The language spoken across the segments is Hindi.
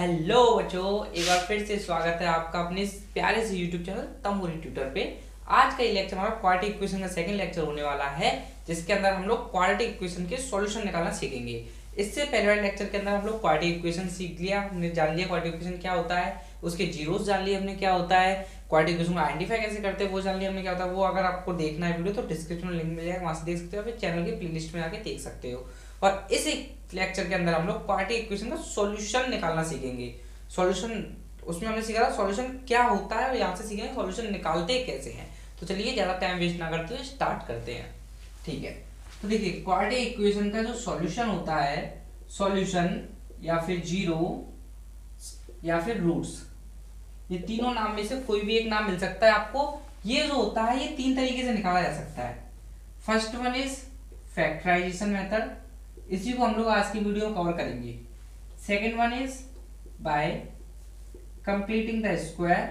हेलो बच्चों, एक बार फिर से स्वागत है आपका अपने इस प्यारे से यूट्यूब चैनल तमोरी ट्यूटर पे। आज का ये लेक्चर हमारा क्वाड्रेटिक इक्वेशन का सेकंड लेक्चर होने वाला है, जिसके अंदर हम लोग क्वाड्रेटिक इक्वेशन के सॉल्यूशन निकालना सीखेंगे। इससे पहले वाले लेक्चर के अंदर हम लोग क्वाड्रेटिक इक्वेशन सीख लिया, हमने जान लिया क्वाड्रेटिक इक्वेशन क्या होता है, उसके जीरोस जान लिए हमने क्या होता है, क्वाड्रेटिक इक्वेशन को आइडेंटिफाई कैसे करते हैं वो जान लिया हमने क्या होता है। वो अगर आपको देखना है वीडियो तो डिस्क्रिप्शन में लिंक मिल जाएगा, वहां से देख सकते हो, फिर चैनल की प्लेलिस्ट में आके देख सकते हो। और इस लेक्चर के अंदर हम लोग क्वाड्रेटिक इक्वेशन का सॉल्यूशन निकालना सीखेंगे। सॉल्यूशन उसमें हमने सीखा था सॉल्यूशन क्या होता है और यहाँ से सीखेंगे सॉल्यूशन निकालते कैसे हैं। तो चलिए ज़्यादा टाइम वेस्ट ना करते हुए स्टार्ट करते हैं। ठीक है, तो देखिए क्वाड्रेटिक इक्वेशन का जो सॉल्यूशन होता है, सॉल्यूशन या फिर जीरो या फिर रूट्स, ये तीनों नाम में से कोई भी एक नाम मिल सकता है आपको। ये जो होता है ये तीन तरीके से निकाला जा सकता है। First one is factorisation method, इसी को हम लोग आज की वीडियो में कवर करेंगे। Second one is by completing the square,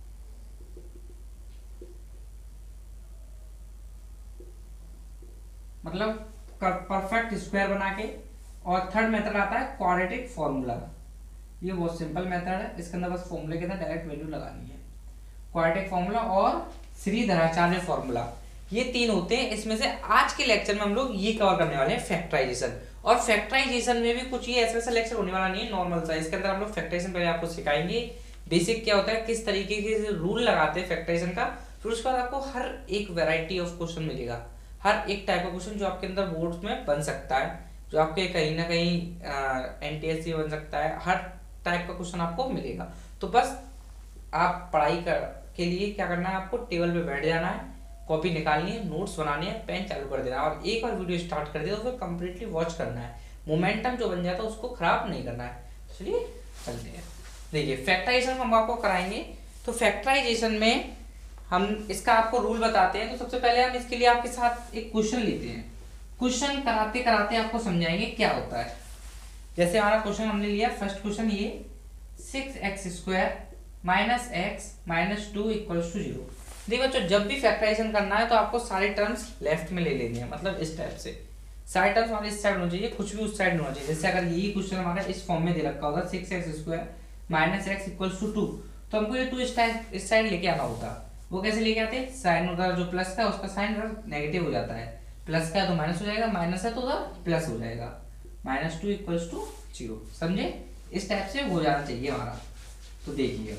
मतलब परफेक्ट स्क्वायर बना के। और थर्ड मेथड आता है क्वाड्रेटिक फॉर्मूला। ये बहुत सिंपल मेथड है, इसके अंदर बस फॉर्मूले के अंदर डायरेक्ट वैल्यू लगानी है। क्वाड्रेटिक फॉर्मूला और श्रीधराचार्य फॉर्मूला, ये तीन होते हैं। इसमें से आज के लेक्चर में हम लोग ये कवर करने वाले हैं फैक्टराइजेशन। और फैक्टराइजेशन में भी कुछ ये ऐसा लेक्चर होने वाला नहीं है, नॉर्मल सा। इसके अंदर हम लोग फैक्टराइजेशन पहले आपको सिखाएंगे, बेसिक क्या होता है, किस तरीके के रूल लगाते हैं फैक्टराइजेशन का। फिर उसके बाद आपको हर एक वैरायटी ऑफ क्वेश्चन मिलेगा, हर एक टाइप का क्वेश्चन जो आपके अंदर बोर्ड में बन सकता है, जो आपके कहीं ना कहीं एनटीएससी बन सकता है। हर टाइप का क्वेश्चन आपको मिलेगा। तो बस आप पढ़ाई के लिए क्या करना है, आपको टेबल पे बैठ जाना है, कॉपी निकालनी है, नोट्स बनाने हैं, पेन चालू कर देना है और एक बार वीडियो स्टार्ट कर दिया तो फिर कंप्लीटली वॉच करना है। मोमेंटम जो बन जाता है उसको खराब नहीं करना है। चलिए चलते हैं। देखिए फैक्टराइजेशन हम आपको कराएंगे। तो फैक्टराइजेशन में हम इसका आपको रूल बताते हैं। तो सबसे पहले हम इसके लिए आपके साथ एक क्वेश्चन लेते हैं। क्वेश्चन कराते कराते आपको समझाएंगे क्या होता है। जैसे हमारा क्वेश्चन हमने लिया, फर्स्ट क्वेश्चन ये 6x² - x - 2 = 0। देखिए बच्चों, जब भी फैक्टराइजेशन करना है तो आपको सारे टर्म्स लेफ्ट में ले लेने हैं, मतलब इस टाइप से सारे टर्म्स हमारे इस साइड होने चाहिए, कुछ भी उस साइड नहीं होना चाहिए। जैसे अगर यही क्वेश्चन हमारा इस फॉर्म में दे रखा होगा 6x² - x = 2, तो हमको ये 2 इस साइड लेके आना होता। वो कैसे लेके आते, साइन उधर जो प्लस का उसका साइन नेगेटिव हो जाता है, प्लस का है तो माइनस हो जाएगा, माइनस है तो उधर प्लस हो जाएगा, -2 = 0। समझे, इस टाइप से हो जाना चाहिए हमारा। तो देखिए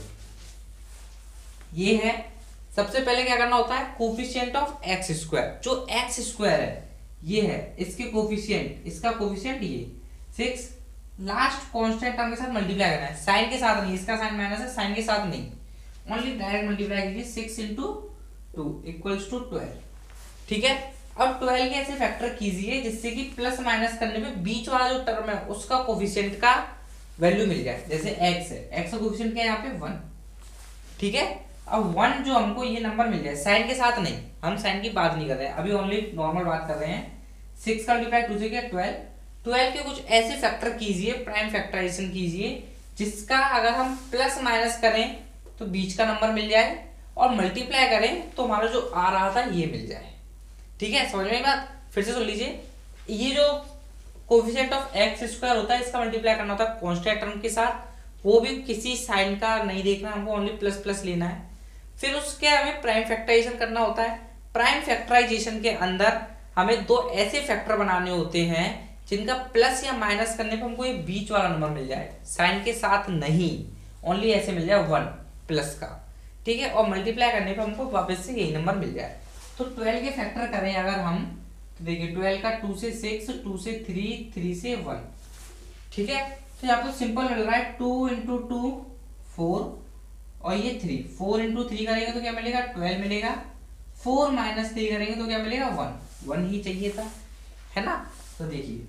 ये है, सबसे पहले क्या करना होता है, कोफिशिएंट ऑफ x²। जो x² है ये है, इसके कोफिशिएंट, इसका कोफिशिएंट ये 6, लास्ट कांस्टेंट टर्म के साथ मल्टीप्लाई करना है, साइन के साथ नहीं, इसका साइन माइनस है, साइन के साथ नहीं, ओनली डायरेक्ट मल्टीप्लाई कीजिए। 6 × 2 = 12। ठीक है, अब 12 के ऐसे फैक्टर कीजिए जिससे कि प्लस माइनस करने पे बीच वाला जो टर्म है उसका कोफिशिएंट का वैल्यू मिल जाए। जैसे x है, x का कोफिशिएंट क्या है यहाँ पे 1। ठीक है, अब 1 जो हमको ये नंबर मिल जाए, साइन के साथ नहीं, हम साइन की बात नहीं कर रहे हैं अभी, ओनली नॉर्मल बात कर रहे हैं। 6 का मल्टीप्लाई 2 से क्या 12। 12 के कुछ ऐसे फैक्टर कीजिए, प्राइम फैक्टराइजेशन कीजिए जिसका अगर हम प्लस माइनस करें तो बीच का नंबर मिल जाए, और मल्टीप्लाई करें तो हमारा जो आ रहा था ये मिल जाए। ठीक है, समझ में बात, फिर से सुन लीजिए। ये जो कोफिशिएंट ऑफ x² होता है, इसका मल्टीप्लाई करना होता है कांस्टेंट टर्म के साथ, वो भी किसी साइन का नहीं देखना हमको, ओनली प्लस प्लस लेना है। फिर उसके हमें प्राइम फैक्टराइजेशन करना होता है। प्राइम फैक्टराइजेशन के अंदर हमें 2 ऐसे फैक्टर बनाने होते हैं जिनका प्लस या माइनस करने पर हमको ये बीच वाला नंबर मिल जाए, साइन के साथ नहीं, ओनली ऐसे मिल जाए 1 प्लस का। ठीक है, और मल्टीप्लाई करने पर हमको वापस से यही नंबर मिल जाए। तो 12 के फैक्टर करें अगर हम, तो देखिए 12 का 2 से 6, 2 से 3, 3 से 1। ठीक है, तो यहाँ पर सिंपल मिल रहा है 2 × 2 4 और ये 3, 4 × 3 करेंगे तो क्या मिलेगा 12 मिलेगा, 4 - 3 करेंगे तो क्या मिलेगा 1 ही चाहिए था, है ना। तो देखिए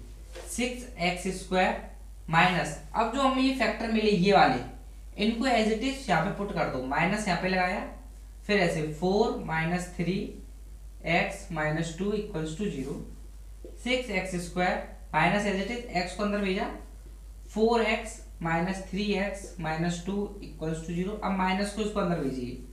6x² माइनस, अब जो हमें ये फैक्टर मिले ये वाले, इनको एज इट इज यहाँ पे पुट कर दो, माइनस यहाँ पे लगाया, फिर ऐसे 4 - 3x - 2 = 0। 6x² minus as it is x को अंदर भेजा, 4x - 3x - 2 = 0। अब माइनस को इसको अंदर भेजिए,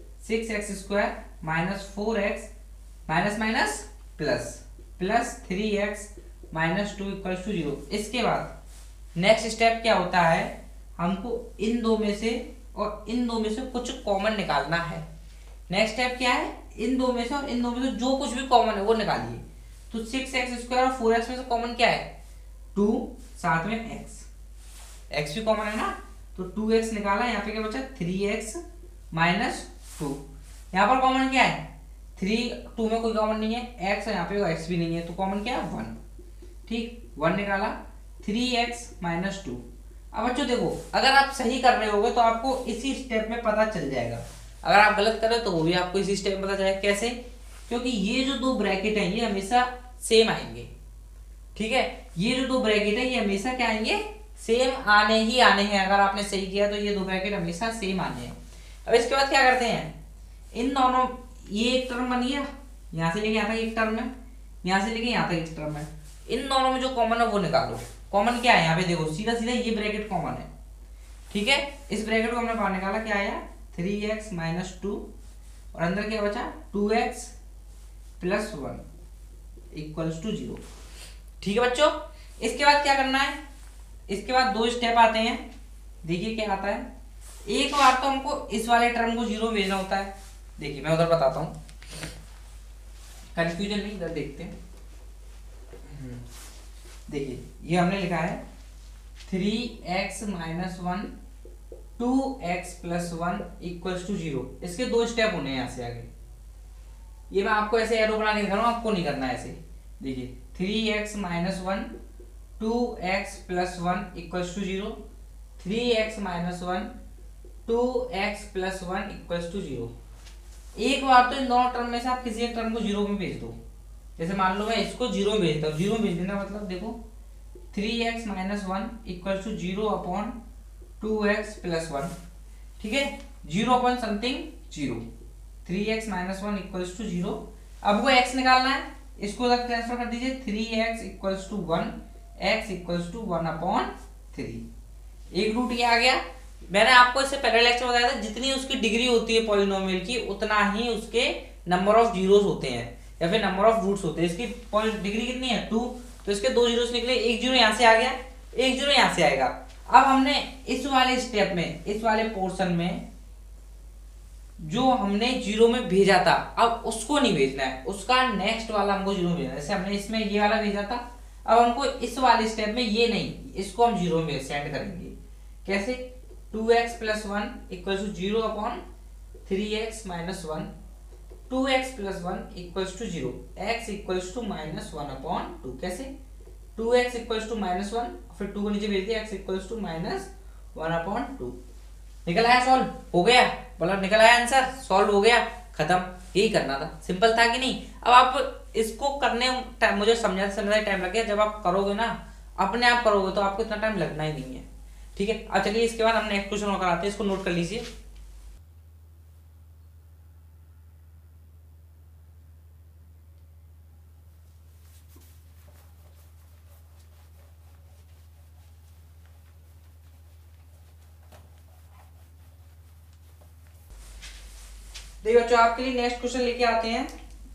6x² - 4x minus plus 3x - 2 = 0। इसके बाद नेक्स्ट स्टेप क्या होता है, हमको इन दो में से और इन दो में से कुछ कॉमन निकालना है। नेक्स्ट स्टेप क्या है, इन दो में से और इन दो में से जो कुछ भी कॉमन है वो निकालिए। तो 6x² और 4x में से कॉमन क्या है, 2, साथ में x भी कॉमन है ना, तो 2x निकाला। यहाँ पे क्या बचा, 3x माइनस 2। यहाँ पर कॉमन क्या है, 3, 2 में कोई कॉमन नहीं है, x, यहाँ पे x भी नहीं है, तो कॉमन क्या है, 1। ठीक, 1 निकाला, 3x माइनस 2। अब बच्चों देखो, अगर आप सही कर रहे होगे तो आपको इसी स्टेप में पता चल जाएगा, अगर आप गलत कर रहे हो तो वो भी आपको इसी स्टेप में पता चलेगा। कैसे, क्योंकि ये जो दो ब्रैकेट है ये हमेशा सेम आएंगे। ठीक है, ये जो दो ब्रैकेट है ये हमेशा क्या आएंगे, सेम आने ही आने हैं। अगर आपने सही किया तो ये दो ब्रैकेट हमेशा सेम आने हैं। अब इसके बाद क्या करते हैं, इन दोनों, ये एक टर्म बन गया, यहाँ से लेके यहाँ तक एक टर्म है, यहाँ से लेके यहाँ तक एक टर्म है, इन दोनों में जो कॉमन है वो निकालो। कॉमन क्या है, यहाँ पे देखो सीधा सीधा ये ब्रैकेट कॉमन है। ठीक है, इस ब्रैकेट को हमने बाहर निकाला, क्या आया, 3x माइनस 2, और अंदर क्या बचा, 2x प्लस 1 इक्वल्स टू 0। ठीक है बच्चों, इसके बाद क्या करना है, इसके बाद दो स्टेप आते हैं। देखिए क्या आता है, एक बार तो हमको इस वाले टर्म को 0 भेजना होता है। देखिए मैं उधर बताता हूँ, कंफ्यूजन नहीं, इधर देखते हैं। देखिए ये हमने लिखा है 3x minus 1 2x plus 1 equals to 0। इसके दो स्टेप होने हैं यहाँ से आगे। ये मैं आपको ऐसे एरो बना के दिखा रहा हूँ, आपको नहीं करना है ऐसे। देखिए 3x minus 1 2x plus 1 equals to 0, 3x minus 1 2x plus 1 equals to 0। एक बार तो इन दोनों टर्म में से आप किसी एक टर्म को 0 में भेज दो। जैसे मान लो मैं इसको 0 में भेजता हूँ, 0 में भेज देना मतलब देखो 3x minus 1 equals to 0 upon 2x plus 1। ठीक है, 0 upon something 0, 3x minus 1 equals to 0। अब वो x निकालना है, इसको उधर ट्रांसफर कर दीजिए, 3x equals to 1 x equals to 1 upon 3। एक रूट ये आ गया। मैंने आपको इससे पहले लेक्चर में बताया था, जितनी उसकी डिग्री होती है पॉलिनोमियल की उतना ही उसके नंबर ऑफ जीरोस होते हैं या फिर नंबर ऑफ रूट्स होते हैं। इसकी डिग्री कितनी है, 2, तो इसके दो जीरोस निकले, एक जीरो यहाँ से आ गया, एक जीरो यहाँ से आएगा। अब हमने इस वाले स्टेप में, इस वाले पोर्शन में जो हमने 0 में भेजा था, अब उसको नहीं भेजना है, उसका नेक्स्ट वाला हमको 0 में भेजना है। जैसे हमने इसमें ये वाला भेजा था, अब हमको इस वाले स्टेप में ये नहीं, इसको हम 0 में सेंड करेंगे। कैसे, 2x plus 1 equal to 0 upon 3x minus 1, 2x plus 1 equals to 0, x equals to minus 1 upon 2। कैसे, 2x इक्वल्स टू माइनस 1, फिर 2 को नीचे भेज दिया, x equals to minus 1 upon 2। निकल आया, सॉल्व हो गया, मतलब निकल आया आंसर, सॉल्व हो गया, खत्म। यही करना था, सिंपल था कि नहीं। अब आप इसको करने टाइम, मुझे समझाते टाइम लग गया, जब आप करोगे ना, अपने आप करोगे तो आपको इतना टाइम लगना ही नहीं है। ठीक है, अब चलिए इसके बाद हम नेक्स्ट क्वेश्चन और कराते हैं, इसको नोट कर लीजिए। देखिए बच्चों, आपके लिए नेक्स्ट क्वेश्चन लेके आते हैं।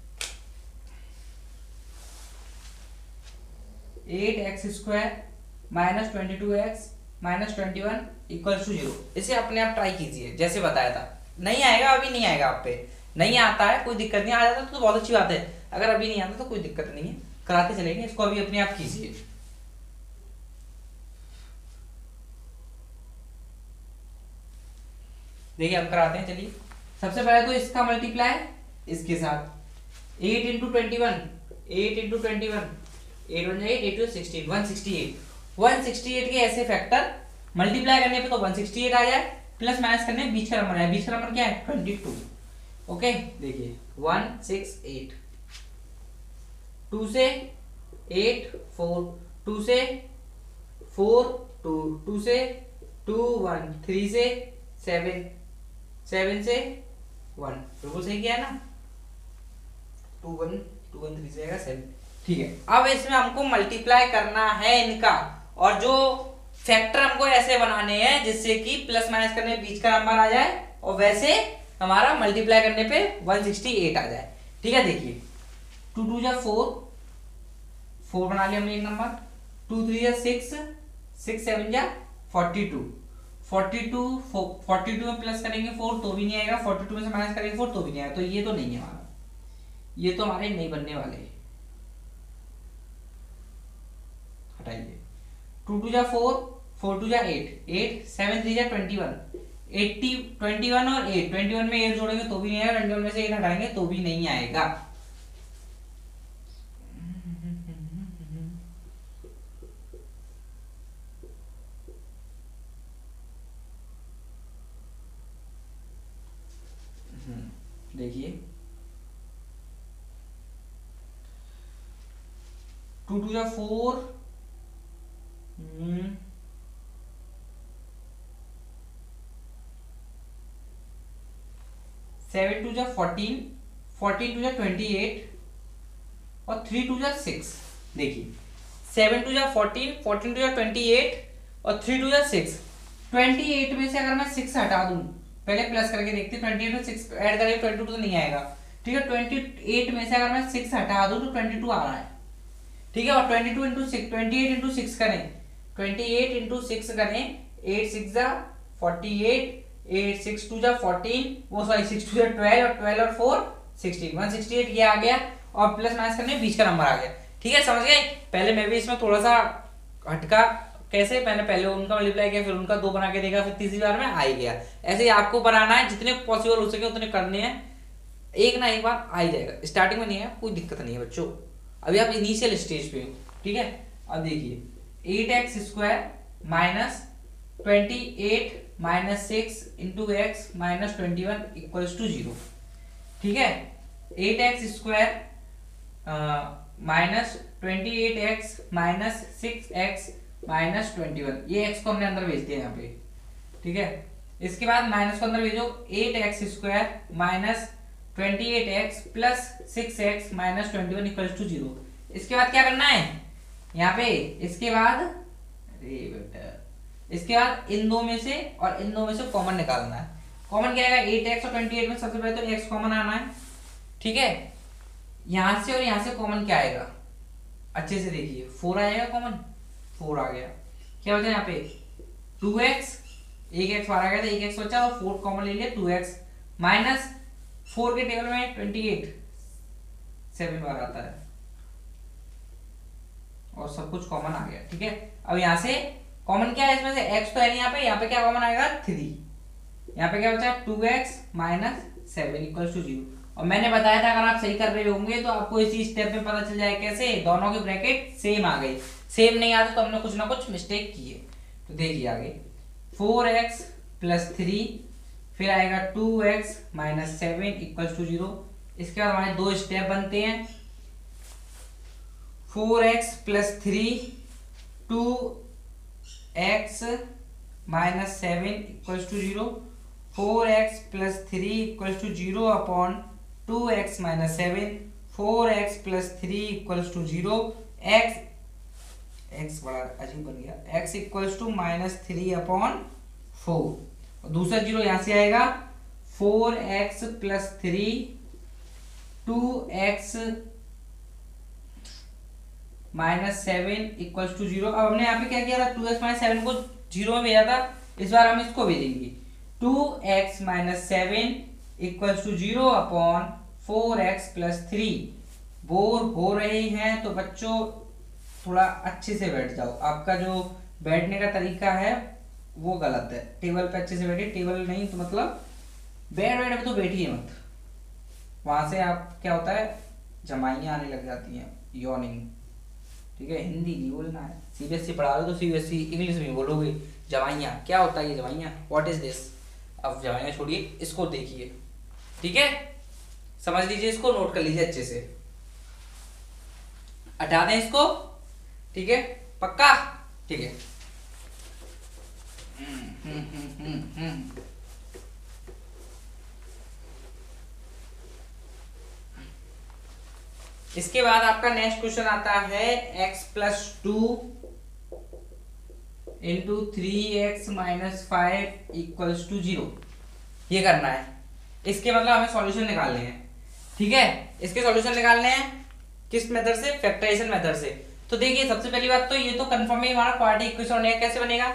8x² minus 22x minus 21 equals to 0। इसे अपने आप ट्राई कीजिए जैसे बताया था। नहीं आएगा, अभी नहीं आएगा, आप पे नहीं आता है कोई दिक्कत नहीं, आ जाता तो बहुत अच्छी बात है। अगर अभी नहीं आता तो कोई दिक्कत नहीं है, कराते चलेंगे। इसको अभी अपने आप कीजिए। देखिए हम कराते हैं, चलिए। सबसे पहले तो इसका मल्टीप्लाई इसके साथ, 8 इंटू 21, 8 इंटू 21, 8 1 8, 8 2 16, 168। 168 के ऐसे फैक्टर मल्टीप्लाई करने पे तो 168 आ जाए, प्लस माइनस करने बीच का नंबर है, बीच का नंबर क्या है, 22। ओके, देखिए 168, 2 से 8 4, 2 से 4 2, 2 से 2 1, 3 से 7, 7 से 1, बिल्कुल सही किया है ना, 2 1 2 1 3 से आएगा 7। ठीक है, अब इसमें हमको मल्टीप्लाई करना है इनका, और जो फैक्टर हमको ऐसे बनाने हैं जिससे कि प्लस माइनस करने बीच का नंबर आ जाए, और वैसे हमारा मल्टीप्लाई करने पे 168 आ जाए। ठीक है, देखिए 2 2 जा 4, 4 बना लिया हमने एक नंबर, 2 3 जा 6, 6 7 जा 42, 42 में प्लस करेंगे 4 तो भी नहीं आएगा, 42 में से माइनस करेंगे 4 तो भी नहीं आएगा, तो ये तो नहीं है हमारा, ये तो हमारे नहीं बनने वाले, हटाइए। 2 2 जा 4, 4 2 जा 8, 8 7 3 जा 21, 80 21 और 8, 21 में 8 जोड़ेंगे तो भी नहीं आएगा, 21 में से 8 हटाएंगे तो भी नहीं आएगा। देखिए 2 2 जा 4, 7 2 जा 14, 14 2 जा 28 और 3 2 जा 6। देखिए 7 2 जा 14, 14 2 जा 28 और 3 2 जा 6। 28 में से अगर मैं 6 हटा दूं, पहले प्लस करके देखते हैं, 28 में 6 ऐड करेंगे 22 तो नहीं आएगा, ठीक है। 28 में से अगर मैं 6 हटा दूं तो 22 आ रहा है, ठीक है। और 22 इंटू 6, 28 इंटू 6 करें, 28 इंटू 6 करें, 8 6 जा 48, 8 6 2 जा 14, वो सॉरी 6 2 जा 12 और 12 और 4 16, 168 ये आ गया, और प्लस माइनस करने बीच का नंबर आ गया, ठीक है। समझ गए। पहले मैं भी इसमें थोड़ा सा हटका, कैसे पहले उनका मल्टीप्लाई किया, फिर उनका 2 बना के देखा, फिर तीसरी बार में आ ही गया। ऐसे ही आपको बनाना है, जितने पॉसिबल हो सके उतने करने हैं, एक ना एक बार आ ही जाएगा। स्टार्टिंग में नहीं है, कोई दिक्कत नहीं है बच्चों, अभी आप इनिशियल स्टेज पे हो, ठीक है। अब देखिए 8x square minus 28 minus 6 into x minus 21 equals to 0, ठीक है। 8x square minus 28x minus 6x minus 21, ये x को हमने अंदर भेज दिया यहाँ पे, ठीक है। इसके बाद माइनस को अंदर भेजो, 8x square minus 28x plus 6x minus 21 equals to 0। इसके बाद क्या करना है यहाँ पे, इसके बाद अरे बेटा, इसके बाद इन दो में से और इन दो में से कॉमन निकालना है। कॉमन क्या आएगा, 8x और 28 में सबसे पहले तो x कॉमन आना है, ठीक है। यहां से और यहां से कॉमन क्या आएगा, अच्छे से देखिए, 4 आएगा कॉमन, 4 आ गया, क्या बचा यहाँ पे 2x, एक x बाहर आ गया था, एक x बचा और 4 कॉमन ले लिया, 2x माइनस 4 के टेबल में 28 7 बार आता है और सब कुछ कॉमन आ गया, ठीक है। अब यहाँ से कॉमन क्या है, इसमें से x तो है नहीं, यहाँ पे क्या कॉमन आएगा 3, यहाँ पे क्या बचा 2x माइनस 7 इक्वल्स टू 0। और मैंने बताया था अगर आप सही कर रहे होंगे तो आपको इसी स्टेप में पता चल जाए कैसे, दोनों की ब्रैकेट सेम आ गई, सेम नहीं आते तो हमने कुछ ना कुछ मिस्टेक की है। तो देखिए आगे 4x प्लस 3, फिर आएगा 2x माइनस 7 इक्वल्स टू 0। इसके बाद हमारे दो स्टेप बनते हैं, 4x plus 3, 2x minus 7 equals to 0, 4x plus 3 equals to 0 upon 2x minus 7, 4x plus 3 equals to 0, x बड़ा अजीब बन गया, x equals to minus 3 upon 4। दूसरा 0 यहाँ से आएगा, 4x plus 3, 2x minus 7 equals to 0। अब हमने यहाँ पे क्या किया था, 2x माइनस 7 को 0 में भेजा था, इस बार हम इसको भेजेंगे, 2x minus 7 equals to 0 upon 4x plus 3। Bore हो रहे हैं तो बच्चों थोड़ा अच्छे से बैठ जाओ, आपका जो बैठने का तरीका है वो गलत है, टेबल पे अच्छे से बैठिए, टेबल नहीं तो मतलब बेड पे तो बैठिए मत, वहां से आप क्या होता है जमाइयाँ आने लग जाती हैं, यॉर्निंग, ठीक है। हिंदी नहीं बोलना है, सीबीएसई पढ़ा रहे हो तो सीबीएसई इंग्लिश में बोलोगे। जमाइयाँ क्या होता है, ये जमाइयाँ व्हाट इज दिस। अब जमाइयाँ छोड़िए, इसको देखिए, ठीक है, समझ लीजिए, इसको नोट कर लीजिए अच्छे से, हटा दें इसको, ठीक है, पक्का, ठीक है। इसके बाद आपका नेक्स्ट क्वेश्चन आता है x plus 2 into 3x minus 5 equals to 0। ये करना है, इसके मतलब हमें सॉल्यूशन निकालने हैं, ठीक है। इसके सॉल्यूशन निकालने हैं किस मेथड से, फैक्टराइजेशन मेथड से। तो देखिए सबसे पहली बात तो ये तो कंफर्म है हमारा क्वाड्रेटिक इक्वेशन है, कैसे बनेगा,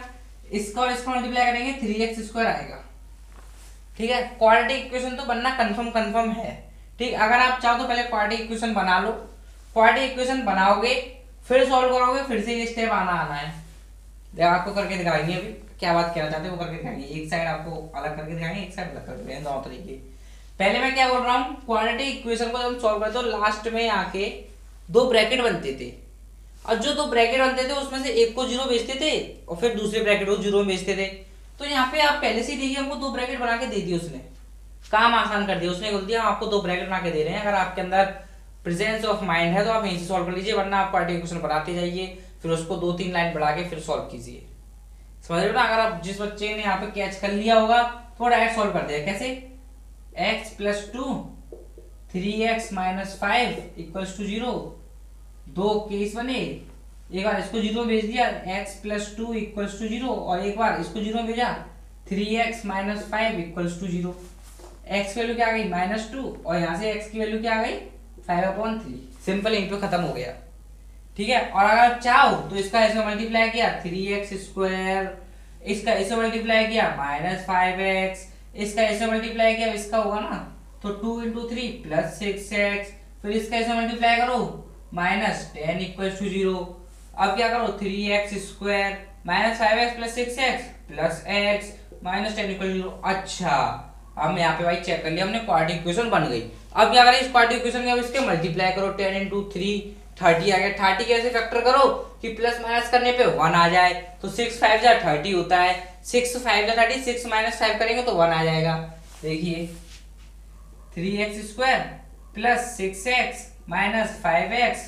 इसका और इसका मल्टीप्लाई करेंगे 3x² आएगा। ठीक है, क्वाड्रेटिक इक्वेशन तो बनना कंफर्म है। ठीक, अगर आप चाहो तो पहले क्वाड्रेटिक इक्वेशन बना लो, क्वाड्रेटिक इक्वेशन बनाओगे फिर सॉल्व करोगे, फिर से ये स्टेप आना है। देखो आपको करके दिखाएंगे, अभी क्या बात कहना चाहते हैं वो करके दिखाएंगे। एक साइड आपको अलग करके दिखाएंगे, एक साइड अलग करके दिखाएंगे, दोनों तरीके। पहले मैं क्या बोल रहा हूँ, क्वाड्रेटिक इक्वेशन को जब हम सॉल्व करते तो लास्ट में आके 2 ब्रैकेट बनते थे, और जो 2 ब्रैकेट बनते थे उसमें से एक को 0 भेजते थे और फिर दूसरे ब्रैकेट को 0 भेजते थे। तो यहाँ पे आप पहले से ही देखिए, हमको 2 ब्रैकेट बना के दे दिए, उसने काम आसान कर दिया। उसने बोल दिया हम आपको 2 ब्रैकेट बना के दे रहे हैं, अगर आपके अंदर प्रेजेंस ऑफ माइंड है तो आप यहीं से सॉल्व कर लीजिए, वरना आप क्वाड्रेटिक इक्वेशन बनाते जाइए, फिर उसको 2-3 लाइन बढ़ा के फिर सॉल्व कीजिए। समझ रहे हो ना? अगर आप जिस बच्चे ने यहाँ पे कैच कर लिया होगा थोड़ा ऐड सॉल्व कर दिया। कैसे? x + 2 3x - 5 = 0। 2 केस बने, एक बार इसको 0 भेज दिया x + 2 = 0, और एक बार इसको 0 भेजा 3x - 5 = 0। x की वैल्यू क्या आ गई? -2, और यहाँ से x की वैल्यू क्या आ गई? 5/3। सिंपल, यहीं पे खत्म हो गया। ठीक है, और अगर आप चाहो तो इसका ऐसे मल्टीप्लाई किया 3x², इसका ऐसे मल्टीप्लाई किया -5x, इसका ऐसे मल्टीप्लाई किया, इसका होगा ना तो 2 × 3 + 6x, फिर इसका ऐसे मल्टीप्लाई करो -10 = 0। अब क्या करो 3x² -5x + 6x + x -10 = 0। अच्छा, हम यहाँ पे भाई चेक कर लिया हमने, क्वाड्रेटिक इक्वेशन बन गई। अब क्या करें इस क्वाड्रेटिक इक्वेशन के, अब इसके मल्टीप्लाई करो 10 × 3 30 आ गया। 30 कैसे फैक्टर करो कि प्लस माइनस करने पे 1 आ जाए, तो 6 × 5 = 30 होता है, 6 × 5 = 30, 6 - 5 करेंगे तो 1 आ जाएगा। देखिए 3x² + 6x - 5x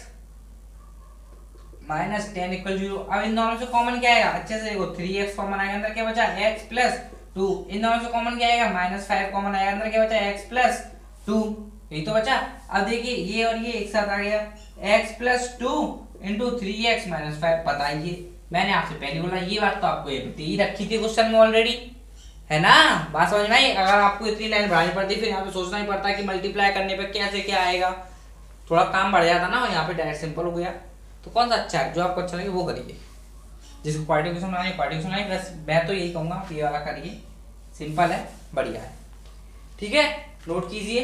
-10 = 0। अब इन दोनों से कॉमन क्या आएगा? अच्छे से देखो, 3x कॉमन आएगा, अंदर क्या बचा? x + 2। इन दोनों से कॉमन क्या आएगा? -5 कॉमन आएगा, अंदर क्या बचा? x + 2। यही तो बचा। अब देखिए ये और ये एक साथ आ गया, x + 2 × 3x - 5। बताइए, मैंने आपसे पहले बोला ये बात तो आपको ये दे ही रखी थी क्वेश्चन में ऑलरेडी, है ना? बात समझ में आई? अगर आपको इतनी लाइन बढ़ानी पड़ती फिर यहाँ पे सोचना ही पड़ता कि मल्टीप्लाई करने पे कैसे क्या आएगा, थोड़ा काम बढ़ जाता ना, यहाँ पे डायरेक्ट सिंपल हो गया। तो कौन सा अच्छा है, जो आपको अच्छा लगे वो करिए। जिसको क्वाड्रेटिक इक्वेशन बनानी क्वाड्रेटिक इक्वेशन बनाइए, बस मैं तो यही कहूँगा आप ये वाला करिए, सिंपल है, बढ़िया है। ठीक है, नोट कीजिए।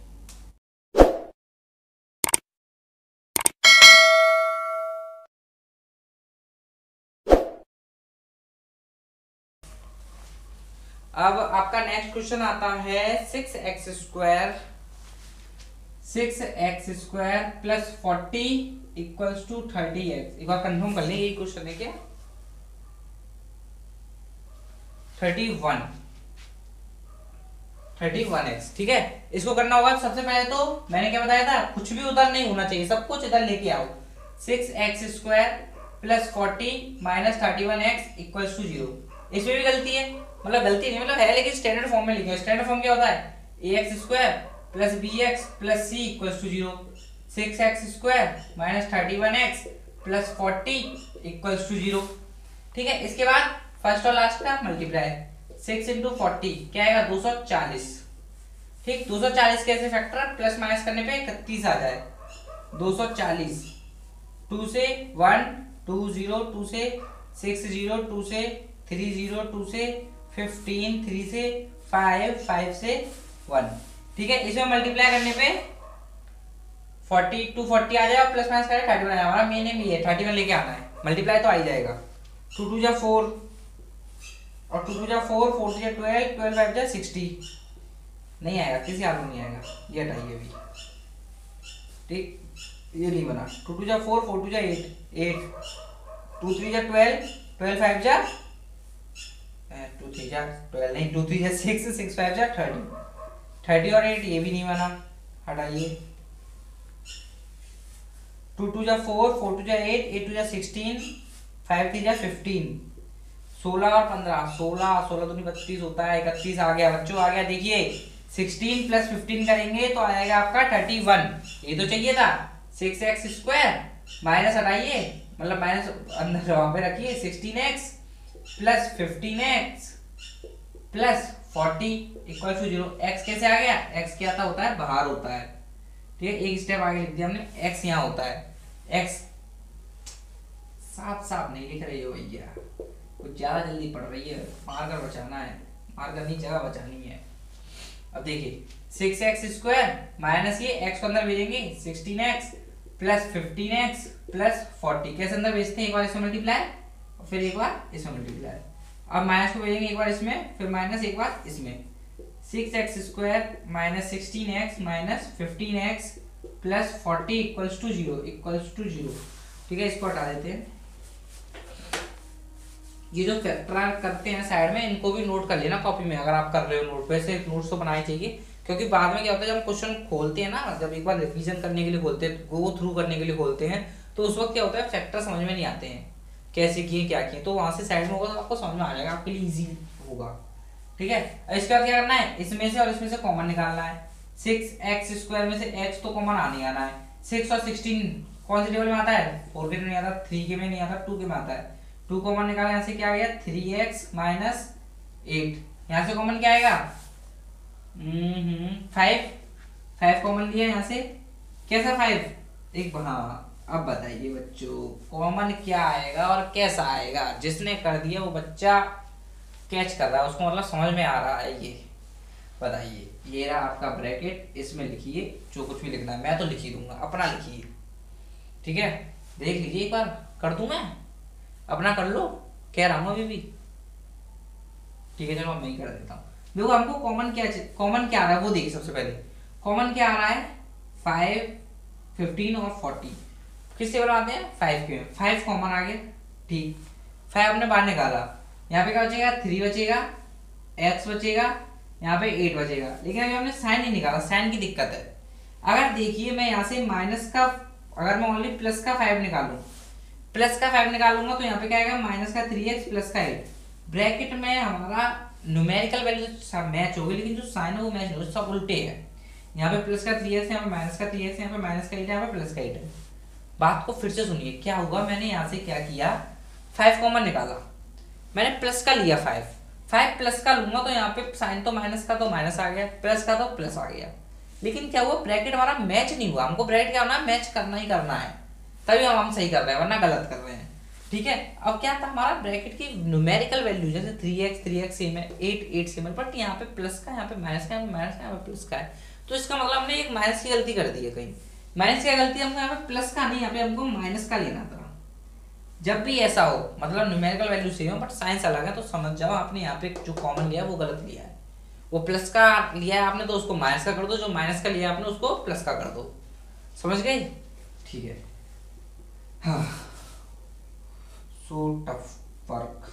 अब आपका नेक्स्ट क्वेश्चन आता है 6x² + 40 = 30x। एक बार कंफर्म कर लें, यही क्वेश्चन है क्या? 31x। ठीक है, इसको करना होगा सबसे पहले तो मैंने क्या बताया था, कुछ भी उधर नहीं होना चाहिए, सब कुछ इधर लेके आओ। 6x² + 40 - 31x = 0। इसमें भी गलती है, मतलब गलती नहीं, मतलब है लेकिन स्टैंडर्ड फॉर्म में लिखे। स्टैंडर्ड फॉर्म क्या होता है? ax² + bx + c = 0। 6x² - 31x + 40 = 0। ठीक है, इसके बाद फर्स्ट और लास्ट का मल्टीप्लाई, 6 × 40 क्या आएगा? 240। ठीक, 240 कैसे फैक्टर? प्लस माइनस करने पे 31 आ जाए। 240, 2 से 1, 2 0, 2 से 6 0, 2 से 3 0, 2 से 15, 3 से 5, 5 से 1। ठीक है, इसमें मल्टीप्लाई करने पे 40 to 40 आ जाएगा, प्लस माइनस करें 31 आ जाएगा। हमारा मेन एम ये है 31 लेके आना है, मल्टीप्लाई तो आ ही जाएगा। 2 2 जा 4 और 2 2 जा 4, 4 से 12, 12 5 जा 60। नहीं आएगा, किसी हाल में नहीं आएगा, ये हटाइए अभी। ठीक, ये नहीं बना। 2 2 जा 4, 4 2 जा 8, 8 2 3 जा 12, 12 5 जा 2 3 जा 12 नहीं, 2 3 जा 6, 6 5 जा 30, 30 और 8 ये भी नहीं बना, हटाइए। 2 2 जा 4, 4 2 जा 8, 8 2 जा 16, 5 3 जा 15, 16 और 15, 16 16 दूनी 32 होता है, 31 आ गया बच्चों, आ गया। देखिए 16 + 15 करेंगे तो आएगा आपका 31। ये तो चाहिए था। 6x² माइनस हटाइए, मतलब माइनस अंदर वहां पे रखिए, 16x + 15x + 40 = 0। x कैसे आ गया? x क्या होता है? बाहर होता है। ठीक है, एक स्टेप आगे लिख दिया हमने, x यहाँ होता है। x साफ साफ नहीं लिख रही हो भैया, कुछ ज्यादा जल्दी पड़ रही है, मार कर बचाना है, मार कर नहीं जगह बचानी है। अब देखिए 6x² माइनस ये x को अंदर भेजेंगे 16x प्लस 15x प्लस 40, कैसे अंदर भेजते हैं, एक बार इसमें मल्टीप्लाई और फिर एक बार इसमें मल्टीप्लाई। अब माइनस को भेजेंगे एक बार इसमें, फिर माइनस एक बार इसमें। 6x² minus 16x minus 15x plus 40 equals to 0 ठीक है, इसको हटा देते हैं। ये जो फैक्टर करते हैं साइड में, इनको भी नोट कर लेना कॉपी में अगर आप कर रहे हो नोट। वैसे नोट्स तो बनाने चाहिए, क्योंकि बाद में क्या होता है जब हम क्वेश्चन खोलते हैं ना, जब एक बार रिवीजन करने के लिए खोलते हैं, गो थ्रू करने के लिए खोलते हैं, तो उस वक्त क्या होता है फैक्टर समझ में नहीं आते हैं, कैसे किए क्या किए, तो वहां से साइड में होगा तो आपको समझ में आ जाएगा, आपके लिए ईजी होगा। ठीक है, इसके बाद क्या करना है, इसमें से और इसमें से कॉमन निकालना है। 6x² में से x तो कॉमन आने आना है। 6 और 16 कौन से टेबल में आता है, 4 के में नहीं आता, 3 के में नहीं आता, 2 के में आता है। 2 कॉमन निकाला, यहाँ से क्या आ गया 3x माइनस 8, यहाँ से कॉमन क्या आएगा 5 कॉमन लिया यहाँ से, कैसा 5 एक, हाँ अब बताइए बच्चों कॉमन क्या आएगा और कैसा आएगा, जिसने कर दिया वो बच्चा कैच कर रहा है, उसको मतलब समझ में आ रहा है। ये बताइए, ये रहा आपका ब्रैकेट, इसमें लिखिए जो कुछ भी लिखना है, मैं तो लिख ही दूंगा, अपना लिखिए। ठीक है, देख लीजिए एक बार, कर दूं मैं, अपना कर लो, कह रहा हूं अभी भी। ठीक है चलो मैं ही कर देता हूँ। देखो हमको कॉमन क्या आ रहा है वो देखिए। सबसे पहले कॉमन क्या आ रहा है 5, 15 और 40 किस टेबल में आते हैं 5 के, 5 कॉमन आ गया। ठीक, 5 हमने बाहर निकाला, यहाँ पे क्या बचेगा 3 बचेगा, x बचेगा, यहाँ पे 8 बचेगा। लेकिन अभी हमने साइन नहीं निकाला, साइन की दिक्कत है। अगर देखिए मैं यहाँ से माइनस का, अगर मैं ओनली प्लस का 5 निकालूं, प्लस का 5 निकालूंगा तो यहाँ पे क्या आएगा माइनस का 3x प्लस का 8। ब्रैकेट में हमारा न्यूमेरिकल वैल्यू मैच होगी, लेकिन जो साइन है वो मैच नहीं, सब उल्टे है। यहाँ पे प्लस का 3x, यहाँ पे माइनस का 3x, यहाँ पे माइनस का 8, यहाँ पे प्लस का 8 है। बात को फिर से सुनिए, क्या हुआ, मैंने यहाँ से क्या किया 5 कॉमन निकाला, मैंने प्लस का लिया 5 प्लस का लूंगा तो यहाँ पे साइन तो माइनस का तो माइनस आ गया, प्लस का तो प्लस आ गया। लेकिन क्या हुआ ब्रैकेट हमारा मैच नहीं हुआ, हमको ब्रैकेट क्या होना मैच करना ही करना है, तभी हम सही कर रहे हैं वरना गलत कर रहे हैं। ठीक है, अब क्या था हमारा ब्रैकेट की न्यूमेरिकल वैल्यू, जैसे 3x सेम है, 8 सेम है, बट यहाँ पे प्लस का, यहाँ पे माइनस का, यहाँ पे माइनस का, यहाँ पे प्लस का है। तो इसका मतलब हमने एक माइनस की गलती कर दी है कहीं। माइनस की गलती, हमको यहाँ पे प्लस का नहीं, यहाँ पे हमको माइनस का लेना था। जब भी ऐसा हो, मतलब न्यूमेरिकल वैल्यू सेम हो बट साइंस अलग है, तो समझ जाओ आपने यहाँ पे जो कॉमन लिया वो गलत लिया है। वो प्लस का लिया है आपने तो उसको माइनस का कर दो, जो माइनस का लिया आपने उसको प्लस का कर दो। समझ गए? ठीक है। हाँ, सो टफ वर्क,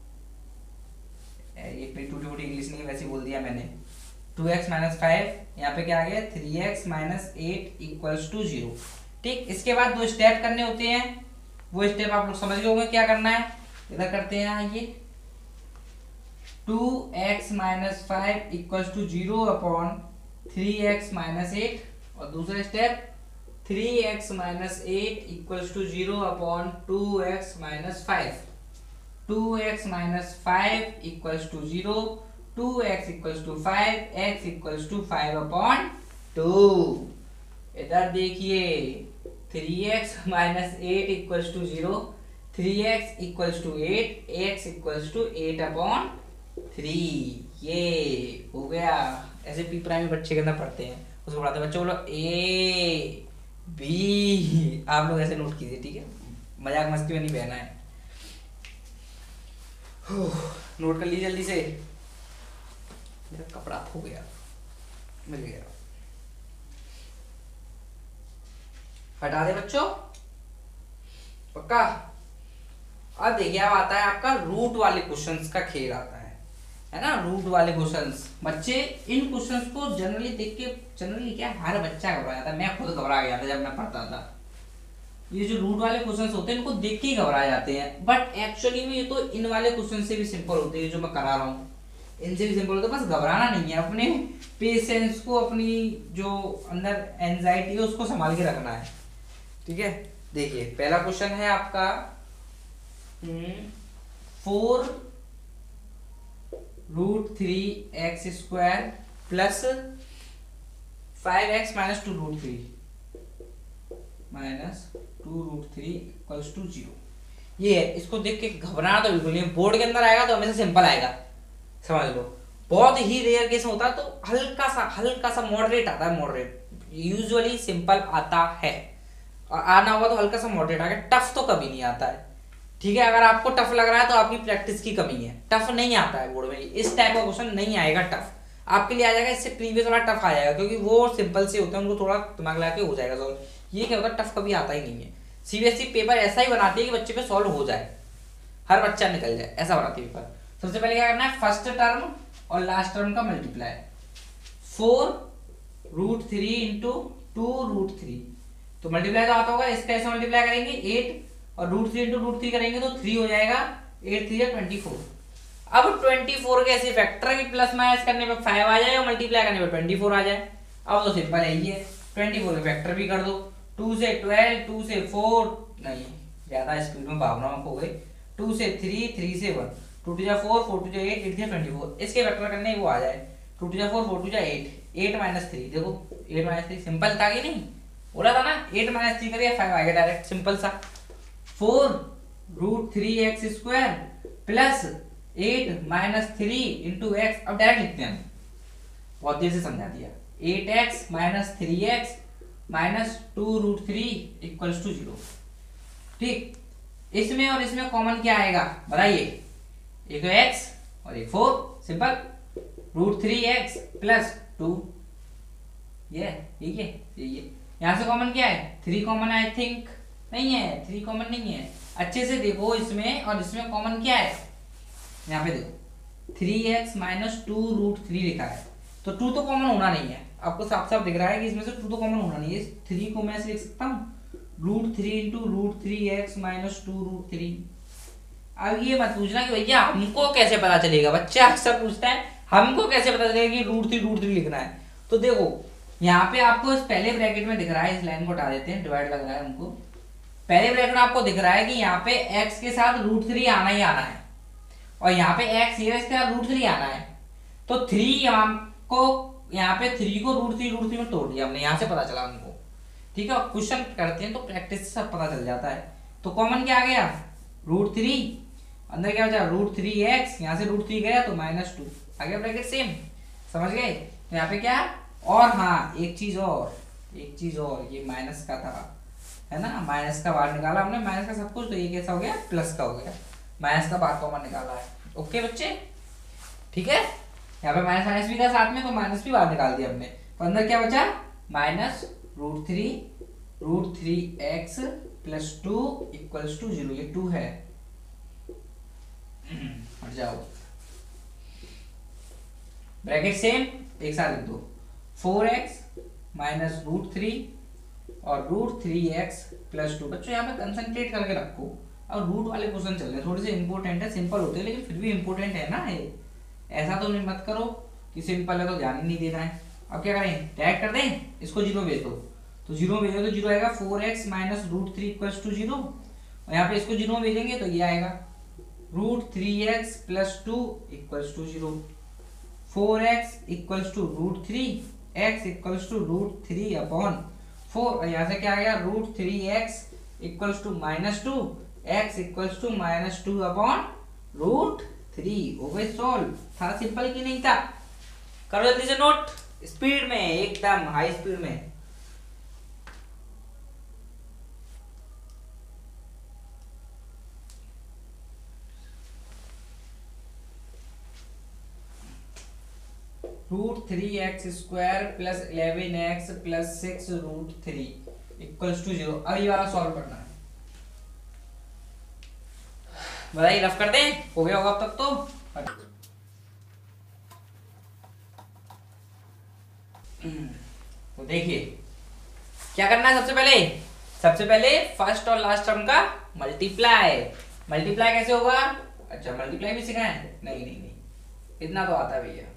ये टूटी फूटी इंग्लिश नहीं वैसे बोल दिया मैंने। 2x माइनस 5, यहाँ पे क्या आ गया 3x माइनस 8 इक्वल्स टू 0। ठीक, इसके बाद 2 स्टेप करने होते हैं, वो स्टेप आप लोग समझ गए होंगे क्या करना है। इधर करते हैं ये 2x minus 5 equals to 0 upon 3x minus 8, और दूसरा step 3x minus 8 equals to 0 upon 2x minus 5। 2x minus 5 equals to 0, 2x equals to 5, x equals to 5 upon 2। इधर देखिए 3x minus 8 equals to 0, 3x equals to 8, x equals to 8 upon 3। ये हो गया। ऐसे पी प्राइमरी बच्चे के अंदर पढ़ते हैं, उसको पढ़ाते हैं बच्चों बोलो ए बी, आप लोग ऐसे नोट कीजिए। ठीक है, मजाक मस्ती में नहीं बहना है। नोट कर लीजिए जल्दी से। मेरा कपड़ा खो गया, मिल गया, हटा दे बच्चों, पक्का। अब देखिए अब आता है आपका रूट वाले क्वेश्चंस का खेल आता है ना। रूट वाले क्वेश्चंस, बच्चे इन क्वेश्चंस को जनरली देख के, जनरली क्या हर बच्चा घबरा जाता है, मैं खुद घबरा गया था जब मैं पढ़ता था। ये जो रूट वाले क्वेश्चंस होते हैं इनको देख के ही घबरा जाते हैं, बट एक्चुअली में ये तो इन वाले क्वेश्चन से भी सिंपल होते हैं जो मैं करा रहा हूँ, इनसे भी सिंपल होता है। बस घबराना नहीं है, अपने पेशेंस को, अपनी जो अंदर एंजाइटी है उसको संभाल के रखना है। ठीक है, देखिए पहला क्वेश्चन है आपका 4 root 3x square plus 5x minus 2 root 3 equals to 0। ये है, इसको देख के घबराना तो बिल्कुल नहीं। बोर्ड के अंदर आएगा तो हमेशा सिंपल आएगा, समझ लो। बहुत ही रेयर केस में होता है तो हल्का सा मॉडरेट आता है, मॉडरेट। यूजुअली सिंपल आता है, और आना होगा तो हल्का सा मॉडरेट आएगा, टफ तो कभी नहीं आता है। ठीक है, अगर आपको टफ लग रहा है तो आपकी प्रैक्टिस की कमी है। टफ नहीं आता है बोर्ड में, इस टाइप का क्वेश्चन नहीं आएगा टफ। आपके लिए आ जाएगा, इससे प्रीवियस वाला टफ आ जाएगा, क्योंकि वो सिंपल से होते हैं, उनको थोड़ा दिमाग लगा के हो जाएगा सॉल्व। ये क्या होता है, टफ कभी आता ही नहीं है। सीबीएसई पेपर ऐसा ही बनाती है कि बच्चे पे सॉल्व हो जाए, हर बच्चा निकल जाए, ऐसा बनाती है पेपर। सबसे पहले क्या करना है, फर्स्ट टर्म और लास्ट टर्म का मल्टीप्लाई। 4√3 इंटू 2√3, तो मल्टीप्लाई तो आता होगा, इसका ऐसे मल्टीप्लाई करेंगे 8, और √3 इंटू √3 करेंगे तो 3 हो जाएगा, 8 3 24। अब 24 के ऐसे फैक्टर की प्लस माइनस करने पे 5 आ जाए और मल्टीप्लाई करने पे 24 आ जाए। अब तो सिंपल है ही है, 24 के फैक्टर भी कर दो, 2 से 12, 2 से 4, नहीं ज्यादा स्पीड में भावना हो गई, 2 से 3, 3 से 1, 2 2 4, 4 2 8, 8 24। इसके फैक्टर करने वो आ जाए, 2 2 4, 4 2 8, 8 - 3, देखो 8 - 3 सिंपल था कि नहीं, बोला था ना 8 - 3 करिए 5 आ गया डायरेक्ट, सिंपल सा। 4√3x² plus 8 - 3 into x. अब डायरेक्ट लिखते हैं, बहुत देर से समझा दिया। 8x - 3x - 2√3 = 0। ठीक, इसमें और इसमें कॉमन क्या आएगा बताइए, एक तो x और एक 4, सिंपल। √3x प्लस 2, ये यहाँ से कॉमन क्या है, 3 कॉमन है, आई थिंक नहीं है, 3 कॉमन नहीं है। अच्छे से देखो, इसमें और इसमें कॉमन क्या है, यहाँ पे देखो 3x - 2√3 लिखा है, तो 2 तो कॉमन होना नहीं है, आपको साफ साफ दिख रहा है कि इसमें से 2 तो कॉमन होना नहीं है। 3 को मैं ऐसे लिख सकता हूँ, √3 इंटू √3x - 2√3। अब ये मत पूछना कि भैया हमको कैसे पता चलेगा, बच्चा अक्सर पूछता है हमको कैसे पता चलेगा कि √3 लिखना है। तो देखो यहाँ पे आपको इस पहले ब्रैकेट में दिख रहा है, इस लाइन को हटा देते हैं, डिवाइड लग रहा है हमको। पहले ब्रैकेट में आपको दिख रहा है कि यहाँ पे x के साथ √3 आना ही आना है, और यहाँ पे x ये इसके साथ √3 आना है, तो 3 हमको यहाँ पे 3 को √3 में तोड़ दिया हमने, यहाँ से पता चला हमको। ठीक है, क्वेश्चन करते हैं तो प्रैक्टिस से सब पता चल जाता है। तो कॉमन क्या आ गया, √3, अंदर क्या बचा √3x, यहाँ से √3 गया तो -2 आ गया, ब्रैकेट सेम, समझ गए। तो यहाँ पे क्या, और हाँ एक चीज और, ये माइनस का था, है ना, माइनस का बाहर निकाला हमने, माइनस का सब कुछ, तो ये कैसा हो गया, प्लस का हो गया, माइनस का बाहर कॉमन निकाला है। ओके बच्चे, ठीक है, यहाँ पे माइनस माइनस भी था साथ में, तो माइनस भी बाहर निकाल दिया हमने, तो अंदर क्या बचा, -√3x प्लस 2 = 0, ये 2 है, हट जाओ, ब्रैकेट सेम, एक साथ लिख दो, 4x - √3 और √3x प्लस 2। बच्चों यहाँ पे कंसंट्रेट करके रखो, और रूट वाले क्वेश्चन चल रहे हैं, थोड़े से इंपॉर्टेंट है, सिंपल होते हैं लेकिन फिर भी इंपॉर्टेंट है ना ये, ऐसा तो नहीं मत करो कि सिंपल है तो ध्यान ही नहीं देना है। अब क्या करें, डायरेक्ट कर दें, इसको 0 भेज दो, तो 0 भेजो तो 0 आएगा, 4x - √3 = 0, और यहाँ पे इसको 0 भेजेंगे तो ये आएगा √3x प्लस 2 = 0, 4x = √3, x = √3/4, और यहाँ से क्या आ गया, √3x = -2, x = -2/√3। हो गई सॉल्व। था सिंपल कि नहीं था, करो जल्दी से नोट, स्पीड में, एकदम हाई स्पीड में। √3x² plus 11x plus 6√3 = 0। अब ये वाला सॉल्व करना है, बताइए, रफ कर दें, हो गया होगा अब तक तो। तो देखिए क्या करना है, सबसे पहले फर्स्ट और लास्ट टर्म का मल्टीप्लाई कैसे होगा, अच्छा मल्टीप्लाई भी सिखाएं, नहीं इतना तो आता है भैया।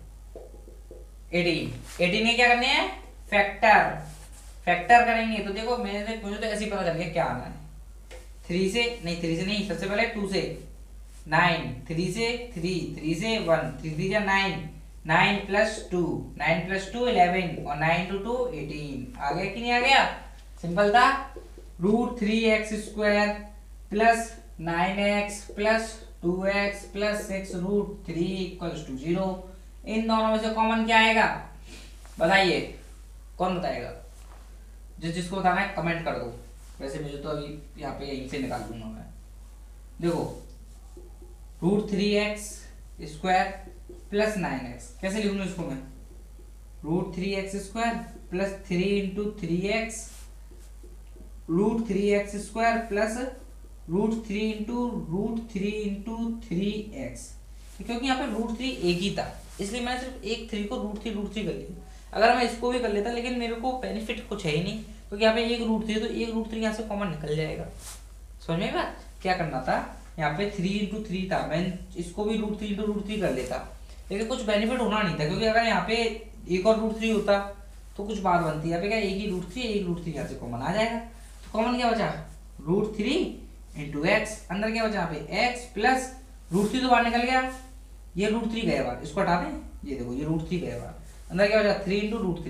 18 के क्या करने हैं, फैक्टर करेंगे, तो देखो मुझे तो ऐसे ही पता चल गया क्या आना है, 3 से नहीं, सबसे पहले 2 से 9, 3 से 3 से 1, 3 3 जा 9, 9 + 2 11, और 9 × 2 18, आ गया कि नहीं आ गया, सिंपल था। √3x² plus 9x plus 2x plus 6 root 3 equals to 0। इन दोनों में से कॉमन क्या आएगा बताइए, कौन बताएगा? जिसको बताना है कमेंट कर दो। वैसे मुझे तो अभी यहाँ पे यहीं से निकाल दूंगा मैं। देखो root 3x square plus 9x, कैसे लिखूंगा इसको मैं? Root 3x square plus 3 into 3x root 3x square plus root 3 into 3x, क्योंकि यहाँ पे रूट 3 एक ही था इसलिए मैंने सिर्फ एक 3 को रूट 3 कर लिया। अगर मैं इसको भी कर लेता लेकिन मेरे को बेनिफिट कुछ है ही नहीं, क्योंकि यहाँ पे एक रूट 3 तो एक रूट 3 यहाँ से कॉमन निकल जाएगा। समझ में बात? क्या करना था, यहाँ पे 3 इंटू 3 था, मैं इसको भी रूट 3 इंटू रूट 3 कर लेता, लेकिन कुछ बेनिफिट होना नहीं था, क्योंकि अगर यहाँ पे एक और रूट 3 होता तो कुछ बात बनती है। यहाँ पे क्या एक ही रूट 3 यहाँ से कॉमन आ जाएगा। तो कॉमन क्या बचा? रूट 3 इंटू एक्स, अंदर क्या बचा यहाँ पे एक्स प्लस रूट 3 तो बाहर निकल गया, ये रूट 3 गया बाहर, इसको हटा दें, ये देखो ये रूट 3 गया बाहर, अंदर क्या बचा 3 इंटू रूट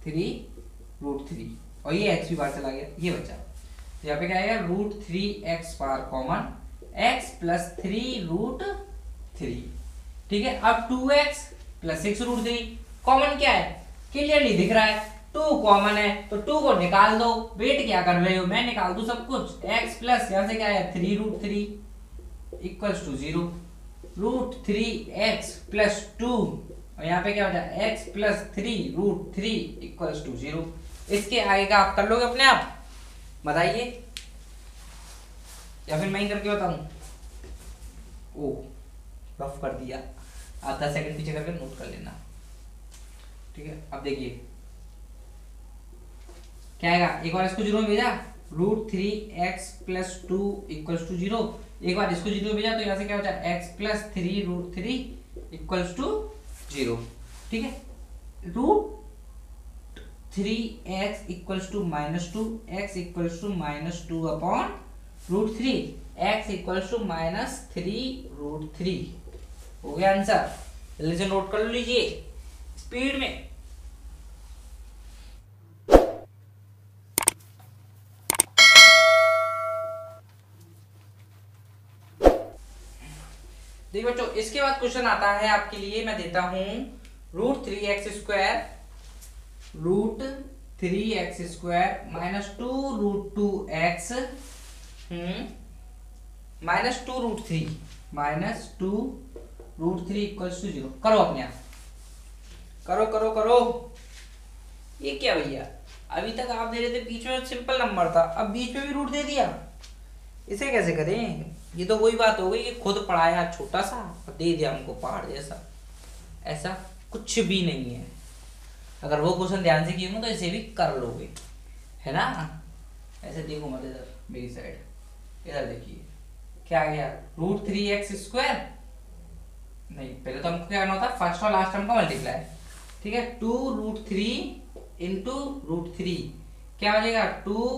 3 और ये एक्स भी बाहर चला गया, ये बचा। तो यहाँ पे क्या आएगा रूट 3x बार कॉमन, x प्लस 3 रूट 3। ठीक है, अब 2x प्लस 6 रूट 3 कॉमन क्या है क्लियरली दिख रहा है, 2 कॉमन है तो 2 को निकाल दो। वेट क्या कर रहे हो, मैं निकाल दूं सब कुछ। x प्लस यहाँ से क्या है 3 root 3 equals to 0, root 3x plus 2 और यहाँ पे क्या हो जाए x plus 3 root 3 equals to 0। इसके आगे का आप कर लोगे अपने आप, बताइए या फिर मैं ही करके बताऊं? ओ रफ कर दिया, आधा सेकंड पीछे करके नोट कर लेना। ठीक है, अब देखिए क्या आएगा, एक बार इसको 0 में भेजा root 3x plus 2 equals to 0, एक बार इसको 0 में भेजा तो यहाँ से क्या हो जाए x plus 3 root 3 equals to 0। ठीक है, root 3x equals to -2, x equals to -2 upon root 3, x equals to -3 root 3। हो गया आंसर, जल्दी से नोट कर लीजिए स्पीड में। देखिए बच्चों, इसके बाद क्वेश्चन आता है आपके लिए, मैं देता हूं root 3x square minus 2 root 2x minus 2 root 3 equals to 0। करो अपने आप, करो। ये क्या भैया, अभी तक आप दे रहे थे बीच में सिंपल नंबर था, अब बीच में भी रूट दे दिया, इसे कैसे करें? ये तो वही बात हो गई कि खुद पढ़ाया छोटा सा और दे दिया हमको पहाड़ जैसा। ऐसा कुछ भी नहीं है, अगर वो क्वेश्चन ध्यान से किए हो तो इसे भी कर लोगे, है ना? ऐसे देखो मत इधर मेरी साइड, इधर देखिए क्या आ गया रूट 3x स्क्वायर, नहीं पहले तो हमको क्या करना होता है फर्स्ट और लास्ट टर्म का मल्टीप्लाई। ठीक है, 2 रूट 3 इंटू रूट 3 क्या हो जाएगा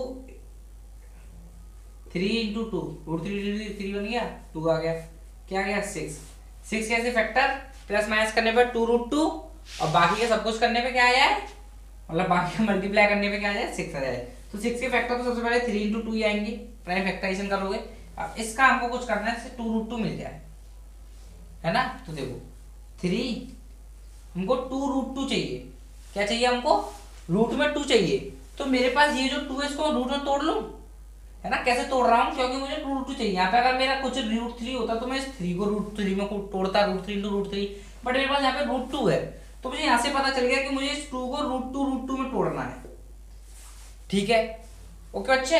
3 इंटू 2 रूट 3 बन गया, 2 आ गया, क्या आ गया 6 कैसे फैक्टर प्लस माइनस करने पर 2 रूट 2 और बाकी का सब कुछ करने पे क्या आ जाए, मतलब बाकी का मल्टीप्लाई करने पे क्या आ जाए 6 आ जाए। तो 6 के फैक्टर तो सबसे पहले 3 इंटू 2 ही आएंगे, प्राइम फैक्टराइजेशन करोगे। अब इसका हमको कुछ करना है, 2 रूट 2 मिल जाए, है ना? तो देखो 3 हमको 2 रूट 2 चाहिए, क्या चाहिए हमको रूट में 2 चाहिए, तो मेरे पास ये जो 2 है इसको रूट में तोड़ लूं, है ना? कैसे तोड़ रहा हूँ, क्योंकि मुझे रूट 2 चाहिए। यहाँ पे अगर मेरा कुछ रूट 3 होता तो मैं इस 3 को रूट 3 में तोड़ता, रूट 3 इंटू रूट 3, बट मेरे पास यहाँ पे रूट 2 है, तो मुझे यहाँ से पता चल गया कि मुझे इस 2 को रूट 2 में तोड़ना है। ठीक है, ओके बच्चे?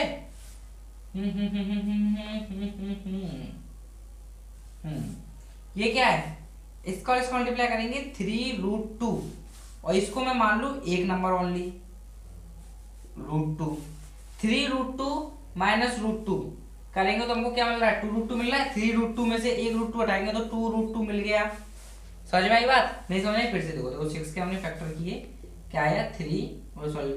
ये क्या है, इसको मल्टीप्लाई करेंगे 3 रूट 2 और इसको मैं मान लू एक number only root 2, 3 root 2 minus root 2 करेंगे तो हमको क्या मिल रहा है 2 रूट 2 मिल रहा है। 3 रूट 2 में से एक रूट 2 हटाएंगे तो 2 रूट 2 मिल गया। समझ में आई बात? नहीं समझ में? फिर से देखो 6 के हमने फैक्टर किए, क्या आया 3 और सॉरी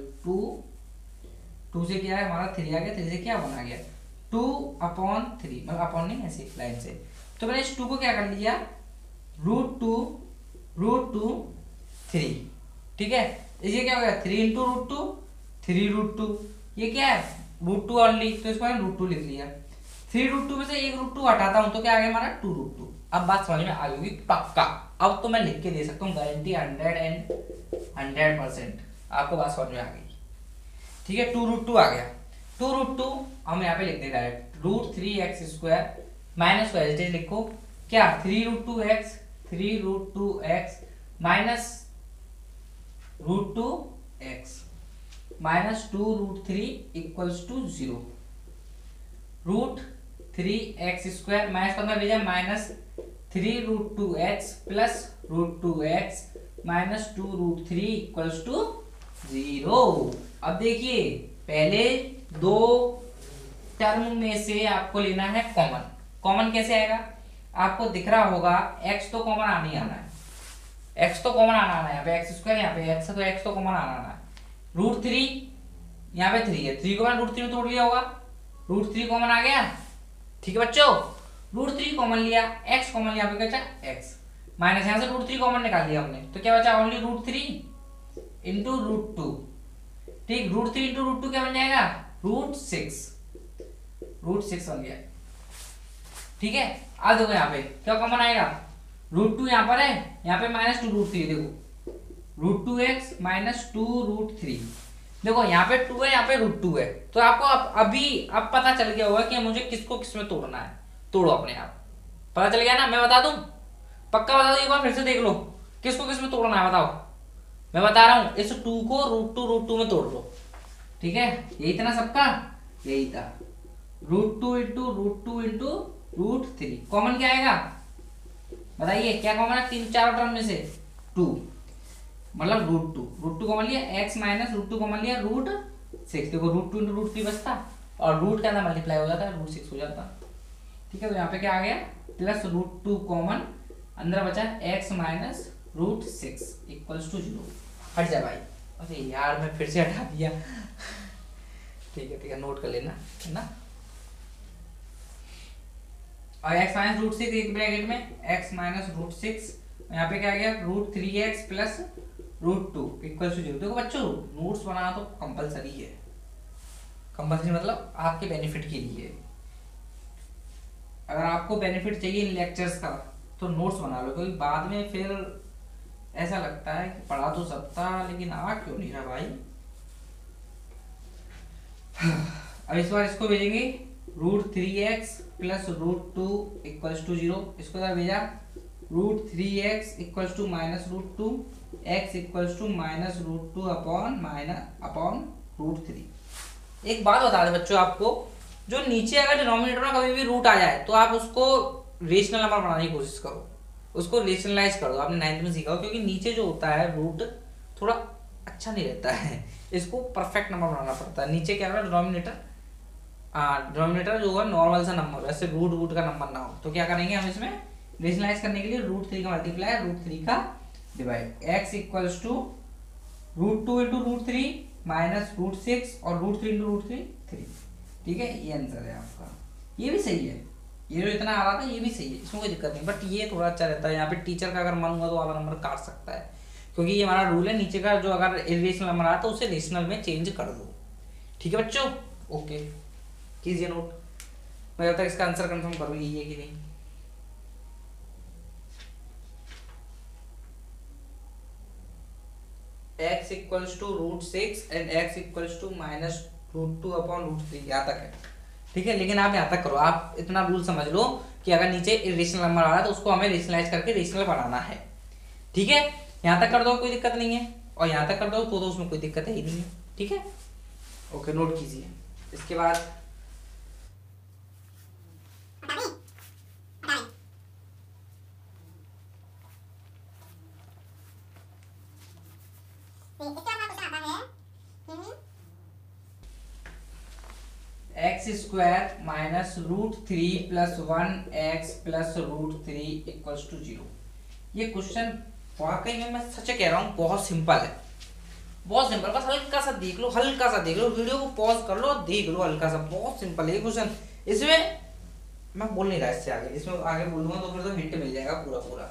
2 से क्या है हमारा 3 आ गया, 3 से क्या बना गया 2 अपॉन 3, मतलब अपॉन नहीं ऐसे लाइन से। तो मैंने इस 2 को क्या कर लिया रूट 2 3। ठीक है, इसलिए क्या हो गया 3 इंटू रूट 2 3 रूट 2, ये क्या है रूट 2 ऑनली, तो इसको मैंने रूट 2 लिख लिया। 3√2 में से एक √2 हटाता हूं तो क्या आ गया हमारा 2√2। अब बात समझ में आ गई होगी पक्का। अब तो मैं लिख के दे सकता हूँ गारंटी 100% आपको बात समझ में आ गई। ठीक है, 2√2 आ गया। 2√2 हम यहाँ पे लिख दें डायरेक्ट √3x² माइनस वेजिटेज लिखो क्या 3√2x minus √2x minus 2√3 equals to 0। √3x² minus करना भेजा minus 3√2x plus √2x minus 2√3 equals to 0। अब देखिए पहले दो टर्म में से आपको लेना है कॉमन। कॉमन कैसे आएगा, आपको दिख रहा होगा x तो कॉमन आना ही आना है, x तो कॉमन आना है, यहाँ पे x², यहाँ पे x है तो x तो कॉमन आना है। √3 यहाँ पे 3 है, 3 को मैंने √3 में तोड़ लिया होगा, √3 कॉमन आ गया। ठीक है बच्चों, √3 कॉमन लिया, x कॉमन लिया, क्या बचा x माइनस यहाँ से √3 कॉमन निकाल लिया हमने तो क्या बचा ओनली √3 इंटू √2। ठीक, √3 इंटू √2 क्या बन जाएगा √6 बन गया। ठीक है, अब देखो यहाँ पे क्या कॉमन आएगा, √2 यहाँ पर है, यहाँ पे माइनस 2√3 देखो √2x माइनस 2√3। देखो यहाँ पे 2 है, यहाँ पे √2 है, तो आपको अब पता चल गया होगा कि मुझे किसको किस में तोड़ना है। तोड़ो अपने आप, पता चल गया ना, मैं बता दूं, पक्का बता दो, एक बार फिर से देख लो किसको किस में तोड़ना है, बताओ। मैं बता रहा हूं, इस 2 को √2 में तोड़ लो। ठीक है, यही था ना सबका, यही था √2 इंटू √2 इंटू √3। कॉमन क्या आएगा बताइए, क्या कॉमन है तीन चार टर्म में से 2 मतलब √2 कॉमन लिया, x माइनस √2 कॉमन लिया √6। देखो √2 इंटू √3 बचता और रूट के अंदर मल्टीप्लाई हो जाता है, √6 हो जाता। ठीक है, तो यहाँ पे क्या आ गया प्लस √2 कॉमन, अंदर बचा x माइनस √6 इक्वल्स टू 0। हट जा भाई, अरे यार मैं फिर से हटा दिया। ठीक है नोट कर लेना है ना। और x माइनस √6 एक ब्रैकेट में x माइनस √6, यहाँ पे क्या आ गया √3x प्लस √2 इक्वल्स टू 0। देखो बच्चों नोट्स बनाना तो कंपलसरी है, कंपलसरी मतलब आपके बेनिफिट के लिए। अगर आपको बेनिफिट चाहिए इन लेक्चर्स का तो नोट्स बना लो, क्योंकि बाद में फिर ऐसा लगता है कि पढ़ा तो सब था लेकिन आ क्यों नहीं रहा भाई। अब इस बार इसको भेजेंगे √3x प्लस √2 इक्वल्स टू 0। इसको इधर भेजा √3x equals to minus √2, x equals to minus √2 upon √3। एक बात बता दे बच्चों आपको, जो नीचे अगर डिनोमिनेटर में कभी भी रूट आ जाए तो आप उसको रेशनल नंबर बनाने की कोशिश करो, उसको रेशनलाइज कर दो। आपने 9th में सीखा हो, क्योंकि नीचे जो होता है रूट थोड़ा अच्छा नहीं रहता है, इसको परफेक्ट नंबर बनाना पड़ता है। नीचे क्या होगा डिनोमिनेटर जो होगा नॉर्मल सा नंबर, ऐसे रूट का नंबर ना हो। तो क्या करेंगे हम इसमें रेशनलाइज करने के लिए √3 का मल्टीप्लाई √3 का divide, x equals to √2 into √3 minus √6 और √3 इंटू √3। ठीक है, ये आंसर है आपका। ये भी सही है, ये जो इतना आ रहा था ये भी सही है, इसमें कोई दिक्कत नहीं, बट ये थोड़ा अच्छा रहता है। यहाँ पे टीचर का अगर मन हुआ तो आधा नंबर काट सकता है, क्योंकि ये हमारा रूल है, नीचे का जो अगर इरेशनल नंबर आता है उसे रेशनल में चेंज कर दो। ठीक है बच्चों, ओके कीजिए नोट, मैं जब तक इसका आंसर कंफर्म करूँ ये है कि नहीं। x equals to √6 and x equals to minus √2 upon √3, यहाँ तक है। ठीक है, लेकिन आप यहाँ तक करो, आप इतना रूल समझ लो कि अगर नीचे इरेशनल नंबर आ रहा है तो उसको हमें रेशनलाइज करके रेशनल बनाना है। ठीक है, यहाँ तक कर दो कोई दिक्कत नहीं है, और यहाँ तक कर दो तो उसमें कोई दिक्कत है ही नहीं है। ठीक है, ओके नोट कीजिए। इसके बाद x² minus √3 plus 1x plus √3 equals to 0। ये क्वेश्चन वाकई में मैं सच कह रहा हूँ बहुत सिंपल है, बहुत सिंपल। बस हल्का सा देख लो, हल्का सा देख लो, वीडियो को पॉज कर लो और देख लो, हल्का सा, बहुत सिंपल है ये क्वेश्चन। इसमें मैं बोल नहीं रहा इससे आगे, इसमें आगे बोलूंगा तो फिर तो हिंट मिल जाएगा पूरा पूरा।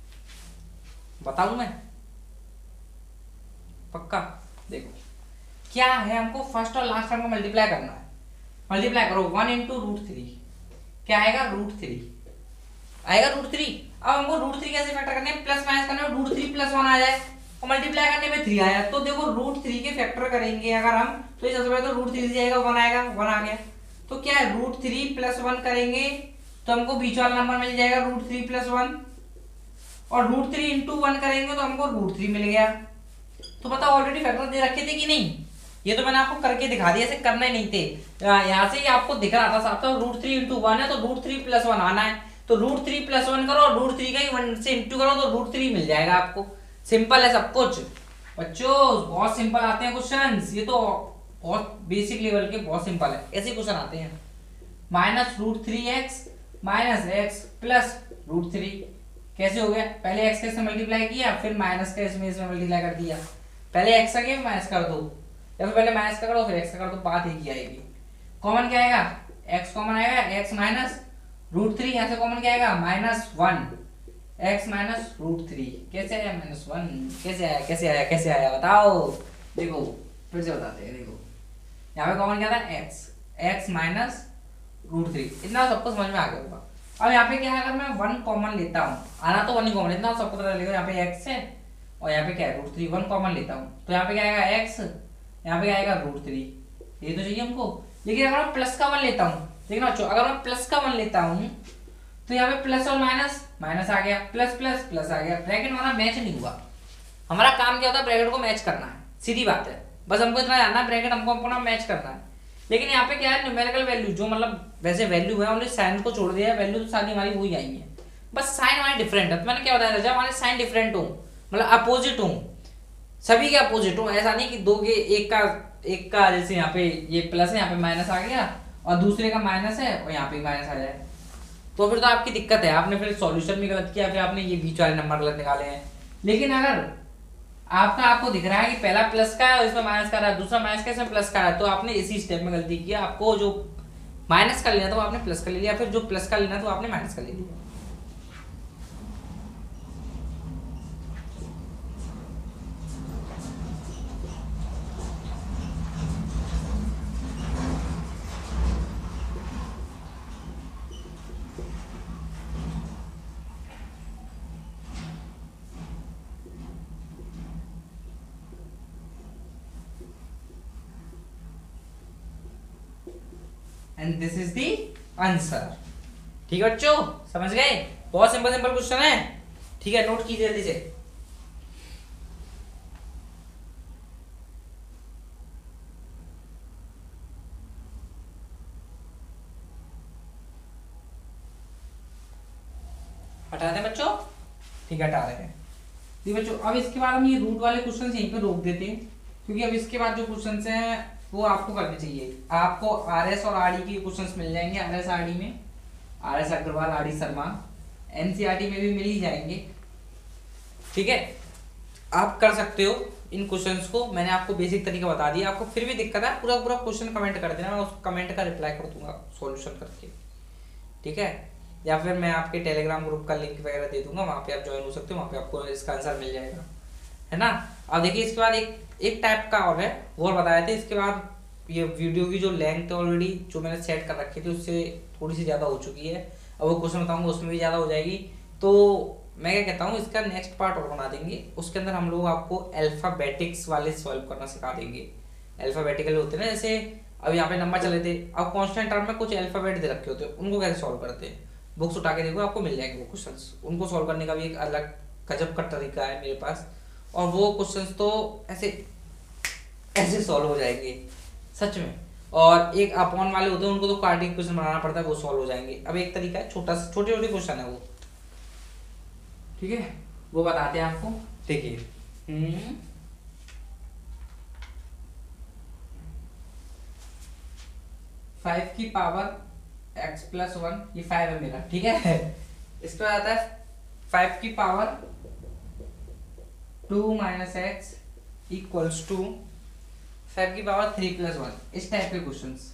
बता दूं मैं पक्का, देखो क्या है, हमको फर्स्ट और लास्ट टर्म को मल्टीप्लाई करना है। मल्टीप्लाई करो 1 इंटू √3, क्या आएगा √3 आएगा √3। अब हमको √3 कैसे फैक्टर करने हैं, प्लस माइनस करने में √3 + 1 आ जाए और मल्टीप्लाई करने में 3 आया। तो देखो √3 के फैक्टर करेंगे अगर हम, तो सबसे पहले तो √3 से जाएगा 1 आएगा, 1 आ गया। तो क्या है √3 + 1 करेंगे तो हमको बीच वाला नंबर मिल जाएगा √3 + 1, और √3 इंटू 1 करेंगे तो हमको √3 मिल गया। तो बताओ ऑलरेडी फैक्टर दे रखे थे कि नहीं, ये तो मैंने आपको करके दिखा दिया, ऐसे करना ही नहीं थे। यहाँ से ही आपको दिख रहा था साफ साफ √3 इंटू 1 है तो √3 + 1 आना है। तो √3 + 1 करो और √3 का ही 1 से इंटू करो तो √3 मिल जाएगा आपको। सिंपल है सब कुछ बच्चों, बहुत सिंपल आते हैं क्वेश्चंस, ये तो बहुत बेसिक लेवल के बहुत सिंपल है, ऐसे क्वेश्चन आते हैं। -√3x - x प्लस √3 कैसे हो गया, पहले x के से मल्टीप्लाई किया फिर माइनस का इसमें मल्टीप्लाई कर दिया। पहले x का माइनस कर दो या फिर पहले माइनस का करो फिर x का कर दो, बात एक ही आएगी। कॉमन क्या आएगा, x कॉमन आएगा, x माइनस √3, यहाँ से कॉमन क्या आएगा -1, x माइनस √3 कैसे आया -1, कैसे आया बताओ। देखो फिर से बताते हैं, देखो यहाँ पे कॉमन क्या था x माइनस √3, इतना सबको समझ में आ गया होगा। अब यहाँ पे क्या है, अगर मैं 1 कॉमन लेता हूँ, आना तो 1 ही कॉमन, इतना सबको पता चलेगा। यहाँ पे x है और यहाँ पे क्या है √3, 1 कॉमन लेता हूँ तो यहाँ पे क्या आएगा x, यहाँ पे क्या आएगा √3, ये तो चाहिए हमको। लेकिन अगर मैं प्लस का 1 लेता हूँ, देखना बच्चों, अगर मैं प्लस का 1 लेता हूँ तो यहाँ पे प्लस और माइनस आ गया, प्लस प्लस प्लस आ गया, ब्रैकेट हमारा मैच नहीं हुआ। हमारा काम क्या होता है, ब्रैकेट को मैच करना है, सीधी बात है, बस हमको इतना जानना है ब्रैकेट हमको अपना मैच करना है। लेकिन यहाँ पे क्या है, न्यूमेरिकल वैल्यू जो मतलब वैसे वैल्यू है उन्हें साइन को छोड़ दिया, वैल्यू तो सारी हमारी वही आई है, बस साइन हमारे डिफरेंट है। तो मैंने क्या बताया था, जब हमारे साइन डिफरेंट हो मतलब अपोजिट हो, सभी के अपोजिट हो, ऐसा नहीं कि दो के एक का जैसे यहाँ पे ये प्लस है यहाँ पे माइनस आ गया और दूसरे का माइनस है और यहाँ पे माइनस आ जाए, तो फिर तो आपकी दिक्कत है, आपने फिर सॉल्यूशन भी गलत किया, फिर आपने ये बीच वाले नंबर गलत निकाले हैं। लेकिन अगर आपको दिख रहा है कि पहला प्लस का है और इसमें माइनस का रहा है, दूसरा माइनस का इसमें प्लस का है, तो आपने इसी स्टेप में गलती किया। आपको जो माइनस का लेना था वो आपने प्लस का ले लिया, फिर जो प्लस का लेना था वो आपने माइनस का ले लिया। And this is the answer. ठीक है बच्चों, समझ गए, बहुत सिंपल क्वेश्चन है। ठीक है, नोट कीजिए जल्दी से। हटा दें बच्चों, ठीक है हटा रहे हैं। ठीक बच्चों, अब इसके बाद हम ये रूट वाले क्वेश्चन यहीं पे रोक देते हैं, क्योंकि अब इसके बाद जो क्वेश्चन हैं वो आपको करने चाहिए। आपको आरएस और आरडी के क्वेश्चंस मिल जाएंगे, आरएस आरडी में RS Agarwal, RD Sharma, NCERT में भी मिल ही जाएंगे। ठीक है, आप कर सकते हो इन क्वेश्चंस को, मैंने आपको बेसिक तरीका बता दिया। आपको फिर भी दिक्कत है, पूरा क्वेश्चन कमेंट कर देना, मैं उस कमेंट का रिप्लाई कर दूंगा सॉल्यूशन करके। ठीक है, या फिर मैं आपके टेलीग्राम ग्रुप का लिंक वगैरह दे दूंगा, वहाँ पे आप ज्वाइन हो सकते हो, वहाँ पे आपको इसका आंसर मिल जाएगा, है ना। अब देखिए इसके बाद एक टाइप का और है, वो बताए थे। इसके बाद ये वीडियो की जो लेंथ ऑलरेडी जो मैंने सेट कर रखी थी उससे थोड़ी सी ज़्यादा हो चुकी है, अब वो क्वेश्चन बताऊंगा उसमें भी ज़्यादा हो जाएगी। तो मैं क्या कहता हूँ, इसका नेक्स्ट पार्ट और बना देंगे, उसके अंदर हम लोग आपको अल्फ़ाबेटिक्स वाले सॉल्व करना सिखा देंगे। अल्फ़ाबेटिकल होते हैं ना, जैसे अब यहाँ पे नंबर चले थे, अब कॉन्स्टेंट टर्म में कुछ अल्फ़ाबेट दे रखे होते हैं, उनको कैसे सॉल्व करते हैं, बुक्स उठा के देखो आपको मिल जाएंगे वो क्वेश्चंस। उनको सॉल्व करने का भी एक अलग गजब का तरीका है मेरे पास, और वो क्वेश्चंस तो ऐसे सॉल्व हो जाएंगे सच में। और एक अपॉन वाले होते हैं, उनको तो कार्डिक क्वेश्चन बनाना पड़ता है, वो सॉल्व हो जाएंगे। अब एक तरीका है छोटे छोटे क्वेश्चन है वो, ठीक है, वो बताते हैं आपको। देखिए 5 की पावर x + 1, ये 5 है मेरा, ठीक है। इस पर आता है 5 की पावर 2 - x = 5 की पावर 3 + 1, इस टाइप के क्वेश्चंस।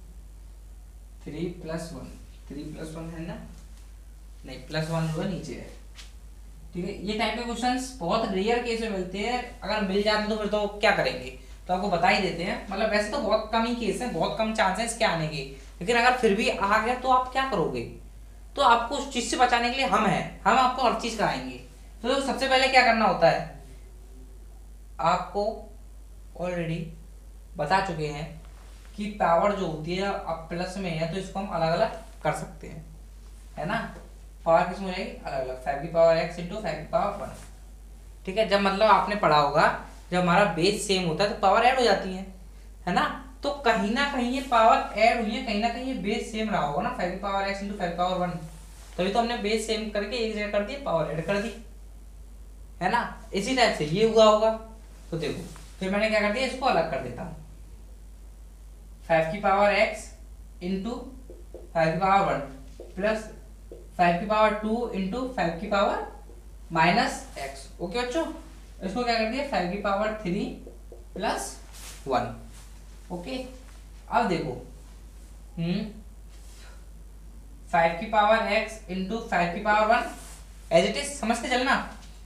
3 + 1 है ना, नहीं +1 जो है नीचे है, ठीक है। ये टाइप के क्वेश्चंस बहुत रेयर केस में मिलते हैं, अगर मिल जाते तो फिर तो क्या करेंगे, तो आपको बता ही देते हैं। मतलब वैसे तो बहुत कम ही केस है, बहुत कम चांस है इसके आने के, लेकिन अगर फिर भी आ गया तो आप क्या करोगे? तो आपको उस चीज से बचाने के लिए हम हैं, हम आपको हर चीज कराएंगे। तो सबसे पहले क्या करना होता है, आपको ऑलरेडी बता चुके हैं कि पावर जो होती है अब प्लस में है तो इसको हम अलग अलग कर सकते हैं, है ना। पावर किसमें हो जाएगी? अलग अलग, 5 की पावर x इंटू 5 की पावर 1। ठीक है, जब मतलब आपने पढ़ा होगा जब हमारा बेस सेम होता है तो पावर ऐड हो जाती है ना। तो कहीं ना कहीं ये पावर ऐड हुई है, कहीं ना कहीं ये बेस सेम रहा होगा ना, 5 की पावर x इंटू 5 की पावर 1। तभी तो हमने बेस सेम करके एक जगह कर दी, पावर ऐड कर दी, है ना। इसी टाइप से ये हुआ होगा। तो देखो फिर मैंने क्या कर दिया, इसको अलग कर देता हूँ। 5 की पावर x इंटू 5 की पावर 1 प्लस 5 की पावर 2 इंटू 5 की पावर माइनस x। ओके बच्चों, इसको क्या कर दिया, 5 की पावर 3 प्लस 1। ओके, अब देखो 5 की पावर x इंटू 5 की पावर 1 एज इट इज समझते चलना,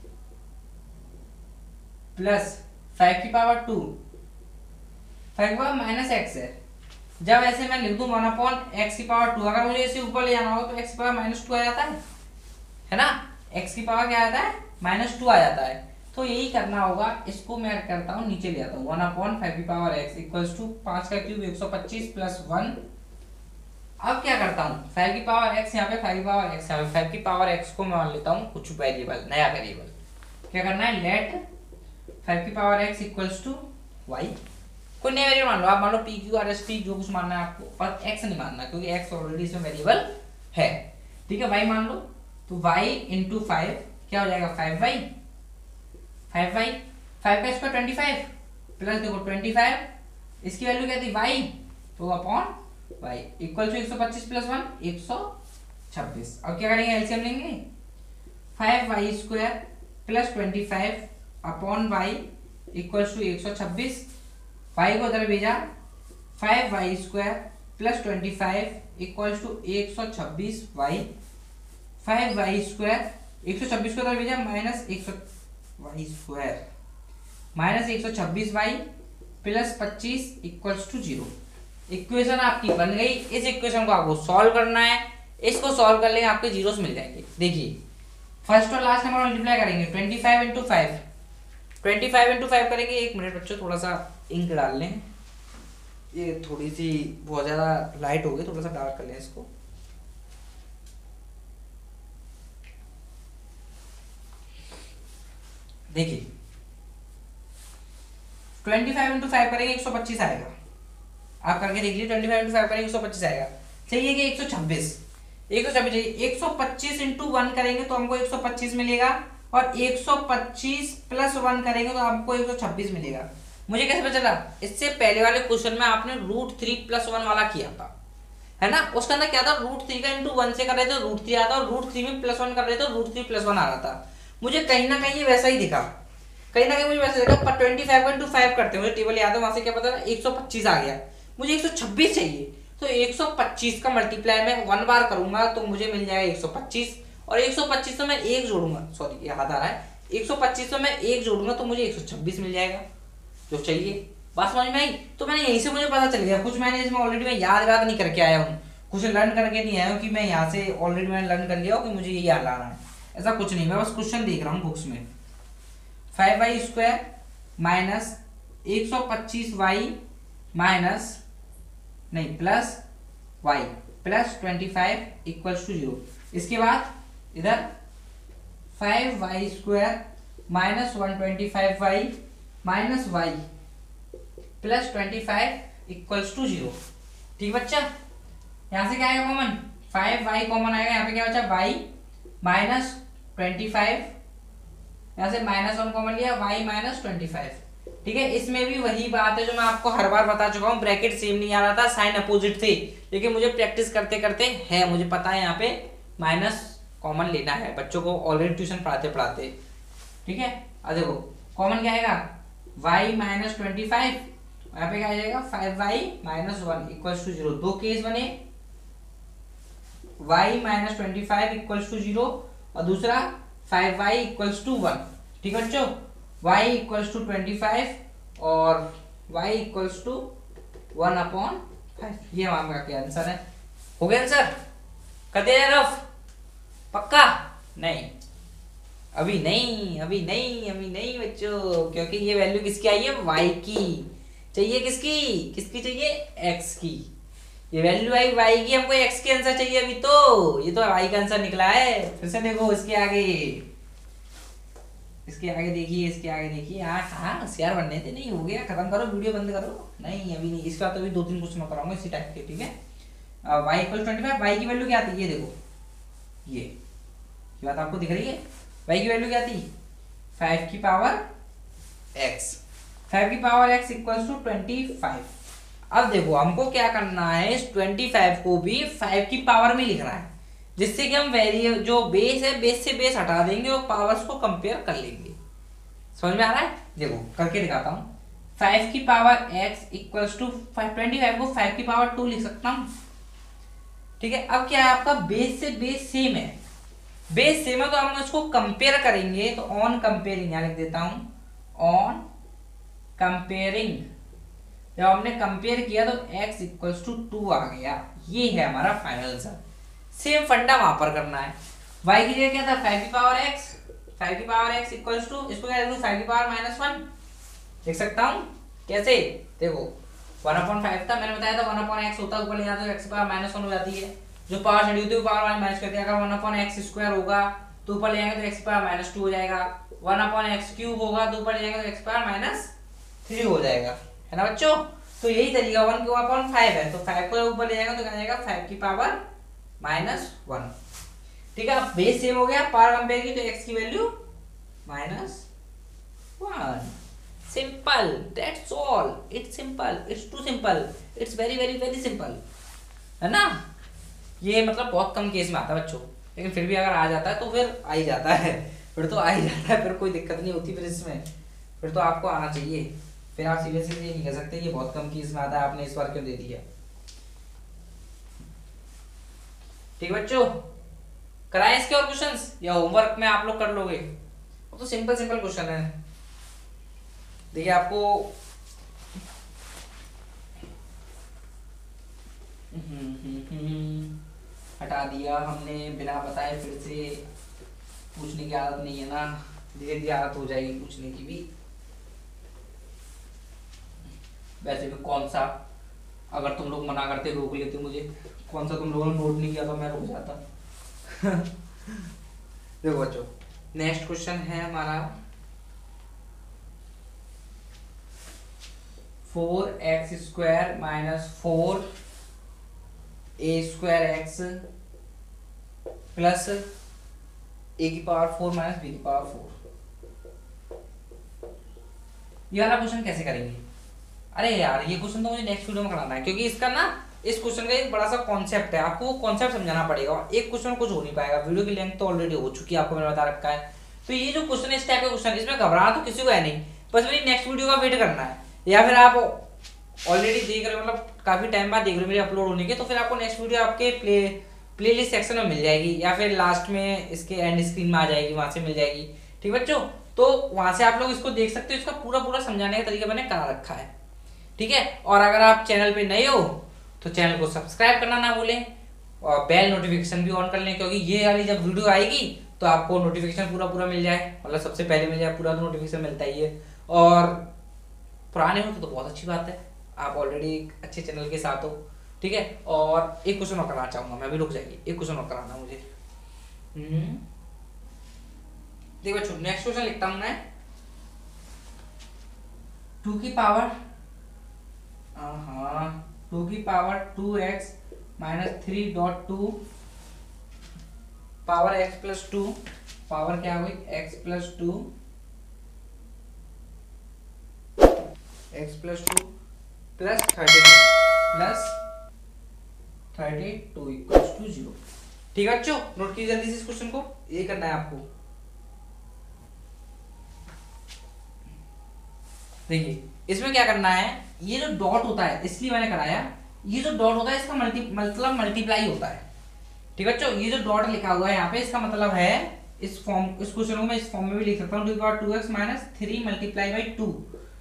प्लस 5 की पावर 2 5 की पावर माइनस x है। जब ऐसे मैं लिख दूं 1/x की पावर 2, अगर मुझे इसे ऊपर ले जाना होगा तो x की पावर माइनस 2 आ जाता है ना। x की पावर क्या आता है, माइनस 2 आ जाता है। तो यही करना होगा, इसको मैं करता हूँ नीचे ले आता हूँ। 1/5 की पावर x इक्वल्स टू 5 का क्यूब 125 प्लस 1। अब क्या करता हूँ, 5 की पावर x यहाँ पे, 5 की पावर x यहाँ पे, 5 की पावर x को मैं मान लेता हूँ कुछ वेरिएबल, नया वेरिएबल। क्या करना है, लेट 5 की power x equals to y, कोई नया वेरिएबल मान लो। आप मान लो p q r s t जो कुछ मानना है आपको, पर x नहीं मानना क्योंकि x ऑलरेडी इसमें वेरिएबल है। ठीक है, y मान लो, तो y इंटू 5 क्या हो जाएगा, 5y 5 का स्क्वायर 25 प्लस देखो 25 इसकी वैल्यू क्या थी y, तो upon y equal to 125 plus 1 126। अब क्या करेंगे, एलसीएम लेंगे, 5y square plus 25 upon y equal to 126। y को उधर भेजा, 5y square plus 25 equal to 126y, 5y square 126 को उधर भेजा minus 100y square minus 126y plus 25 equals to 0। Equation आपकी बन गई। इस इक्वेशन को आपको सॉल्व करना है, इसको सॉल्व कर लेंगे आपके जीरोस मिल जाएंगे। देखिए फर्स्ट और लास्ट नंबर मल्टीप्लाई करेंगे, 25 इंटू 5 25 इंटू 5 करेंगे। एक मिनट बच्चों, थोड़ा सा इंक डाल लें, ये थोड़ी सी बहुत ज़्यादा लाइट हो गई, थोड़ा सा डार्क कर लें इसको। देखिए 25 इंटू 5 करेंगे 125 आएगा। आप करके देख लीजिए, 25 इंटू 5 करेंगे 125 आएगा। चाहिए कि 126 चाहिए। 125 इंटू 1 करेंगे तो हमको 125 मिलेगा, और 125 प्लस 1 करेंगे तो आपको 126 मिलेगा। मुझे कैसे पता चला, इससे पहले वाले क्वेश्चन में आपने √3 प्लस 1 वाला किया था, है ना। उसके अंदर क्या था, √3 का इंटू 1 से कर रहे थे √3 आता, और √3 में प्लस 1 कर रहे थे √3 प्लस 1 आ रहा था। मुझे कहीं ना कहीं ये वैसा ही दिखा, कहीं ना कहीं मुझे वैसा दिखा। पर 25 का इंटू 5 करते हैं, मुझे टेबल याद है, वहां से क्या पता था 125 आ गया। मुझे 126 चाहिए, तो 125 का मल्टीप्लाई मैं 1 बार करूंगा तो मुझे मिल जाएगा 125, और 125 तो मैं एक जोड़ूंगा, सॉरी याद आ रहा है, 125 तो मैं एक जोड़ूंगा तो मुझे 126 मिल जाएगा जो चाहिए। बात समझ में आई। तो मैंने यहीं से मुझे पता चल गया, कुछ मैंने इसमें ऑलरेडी मैं याद नहीं करके आया हूँ, कुछ लर्न करके नहीं आया हूँ कि मैं यहाँ से ऑलरेडी मैंने लर्न कर लिया हो कि मुझे ये याद लाना है, ऐसा कुछ नहीं। मैं बस क्वेश्चन देख रहा हूँ बुक्स में। 5y square minus 125y minus नहीं plus y plus 25 equals to 0। इसके बाद इधर 5y square minus 125y minus y plus 25 equals to 0। ठीक बच्चा, यहां से क्या आएगा कॉमन, 5y कॉमन आएगा। यहाँ पे क्या बचा, y माइनस 25, यहाँ से -1 कॉमन लिया, y माइनस 25। ठीक है, इसमें भी वही बात है जो मैं आपको हर बार बता चुका हूँ, ब्रैकेट सेम नहीं आ रहा था, साइन अपोजिट थे, लेकिन मुझे प्रैक्टिस करते करते है, मुझे पता है यहाँ पे माइनस कॉमन लेना है, बच्चों को ऑलरेडी ट्यूशन पढ़ाते। ठीक है, अब देखो कॉमन क्या आएगा, y माइनस 25, यहाँ पे क्या आ जाएगा 5y माइनस 1 इक्वल्स टू 0। दो केस बने, y माइनस 25 इक्वल्स टू 0 और दूसरा 5y इक्वल्स टू 1। ठीक है बच्चों, y इक्वल्स टू 25 और y इक्वल्स टू 1/5। ये हमारा क्या आंसर है? हो गया आंसर? कर दिया रफ? पक्का? नहीं, अभी नहीं, अभी नहीं, अभी नहीं बच्चों, क्योंकि ये वैल्यू किसकी आई है? y की। चाहिए किसकी? किसकी चाहिए? x की। ये वैल्यू आई y की, हमको x की आंसर चाहिए अभी तो। ये तो y का आंसर निकला है। फिर से देखो इसके आगे, इसके आगे देखिए, इसके आगे देखिए। यार कहाँ होशियार बनने थे? नहीं, हो गया, खत्म करो, वीडियो बंद करो। नहीं अभी नहीं, इसका तो अभी 2-3 क्वेश्चन कराऊंगा इसी टाइप के, ठीक है। y इक्वल 25, y की वैल्यू क्या आती है? ये देखो, ये बात आपको दिख रही है? y की वैल्यू क्या थी? 5 की पावर x, 5 की पावर x इक्वल्स टू 25। अब देखो हमको क्या करना है, इस 25 को भी 5 की पावर में लिखना है, जिससे कि हम वेरिएबल जो बेस है, बेस से बेस हटा देंगे और पावर्स को कंपेयर कर लेंगे। समझ में आ रहा है? देखो करके दिखाता हूँ। 5 की पावर x इक्वल्स टू 25 को 5 की पावर 2 लिख सकता हूँ, ठीक है। अब क्या है, आपका बेस से बेस सेम है, बेस सेम है तो हम इसको कंपेयर करेंगे। तो ऑन कंपेयरिंग यहाँ लिख देता हूँ, ऑन कंपेयरिंग। जब हमने कंपेयर किया तो x इक्वल्स टू 2 आ गया। ये है हमारा फाइनल आंसर। सेम फंडा वहां पर करना है। y की जगह क्या था? 5 की पावर x, 5 की पावर x इक्वल्स टू, इसको क्या लिख दूं? 5 की पावर -1 लिख सकता हूं। कैसे? देखो 1/5 था, मैंने बताया था 1/x होता है, ऊपर ले जाते तो x की पावर -1 हो जाती है। जो पावर चढ़ी होती है वो पावर माइनस करते हैं। अगर 1/x² होगा तो ऊपर ले जाएंगे तो x की पावर -2 हो जाएगा। 1/x³ होगा तो ऊपर ले जाएंगे तो x की पावर -3 हो जाएगा, है ना बच्चों। तो यही तरीका 1/5 है, तो 5 को ऊपर ले जाएगा तो क्या जाएगा? 5 की पावर -1, ठीक है। अब बेस सेम हो गया, पावर कंपेयर की तो x की value -1। Simple, that's all. It's simple, it's too simple, it's very very very simple, है ना। ये मतलब बहुत कम केस में आता है बच्चों, लेकिन फिर भी अगर आ जाता है तो फिर आ ही जाता है, फिर तो आ ही जाता है, फिर कोई दिक्कत नहीं होती। फिर इसमें फिर तो आपको आना चाहिए, फिर आप सीरियसली ये नहीं कह सकते ये बहुत कम केस में आता है, आपने इस बार क्यों दे दिया। ठीक बच्चों, कराएं इसके और क्वेश्चंस या होमवर्क में आप लोग कर लोगे? वो तो सिंपल सिंपल क्वेश्चन है। देखिए आपको हटा दिया हमने बिना बताए, फिर से पूछने की आदत नहीं है ना, धीरे धीरे आदत हो जाएगी पूछने की भी। वैसे भी कौन सा, अगर तुम लोग मना करते रोक लेते मुझे, कौन सा तुम लोगों ने नोट नहीं किया तो मैं रुक जाता। देखो बच्चों, नेक्स्ट क्वेश्चन है हमारा 4x² - 4a² x plus a⁴ - b⁴। ये वाला क्वेश्चन कैसे करेंगे? अरे यार ये क्वेश्चन तो मुझे नेक्स्ट वीडियो में कराना है, क्योंकि इसका ना, इस क्वेश्चन का एक बड़ा सा कॉन्सेप्ट है, आपको वो कॉन्सेप्ट समझाना पड़ेगा। एक क्वेश्चन कुछ हो नहीं पाएगा, वीडियो की लेंथ तो ऑलरेडी हो चुकी है, आपको मैंने बता रखा है। तो ये जो क्वेश्चन है, इस टाइप का क्वेश्चन, इसमें घबराना तो किसी को है नहीं, बस मेरी नेक्स्ट वीडियो का वेट करना है, या फिर आप ऑलरेडी देख रहे हो, मतलब काफी टाइम बाद देख रहे हो मेरे अपलोड होने के, तो फिर आपको नेक्स्ट वीडियो आपके प्लेलिस्ट सेक्शन में मिल जाएगी, या फिर लास्ट में इसके एंड स्क्रीन में आ जाएगी, वहां से मिल जाएगी। ठीक बच्चों, तो वहां से आप लोग इसको देख सकते हो, इसका पूरा पूरा समझाने का तरीका मैंने करा रखा है, ठीक है। और अगर आप चैनल पे नए हो तो चैनल को सब्सक्राइब करना ना भूलें, और बेल नोटिफिकेशन भी ऑन कर लें, क्योंकि ये वाली जब वीडियो आएगी तो आपको नोटिफिकेशन पूरा पूरा मिल जाए, मतलब सबसे पहले मिल जाए, पूरा तो नोटिफिकेशन मिलता ही है। और पुराने हो तो बहुत अच्छी बात है, आप ऑलरेडी एक अच्छे चैनल के साथ हो, ठीक है। और एक क्वेश्चन और कराना चाहूंगा मैं, अभी रुक जाइए, एक क्वेश्चन और कराना मुझे। देखो बच्चों, नेक्स्ट क्वेश्चन लिखता हूं मैं, 2 की power 2x - 3.2 power x + 2, power क्या हुई? x + 2 plus 32 equals to 0। ठीक है बच्चों, नोट कीजिए जल्दी से इस क्वेश्चन को, ये करना है आपको। देखिए इसमें क्या करना है, ये जो डॉट होता है, इसलिए मैंने कराया, ये जो डॉट होता है इसका मतलब मल्टीप्लाई होता है। ठीक है बच्चों, ये जो डॉट लिखा हुआ है यहाँ पे, इसका मतलब है, इस क्वेश्चन को मैं इस फॉर्म में भी लिख सकता हूँ, 2x - 3 × 2,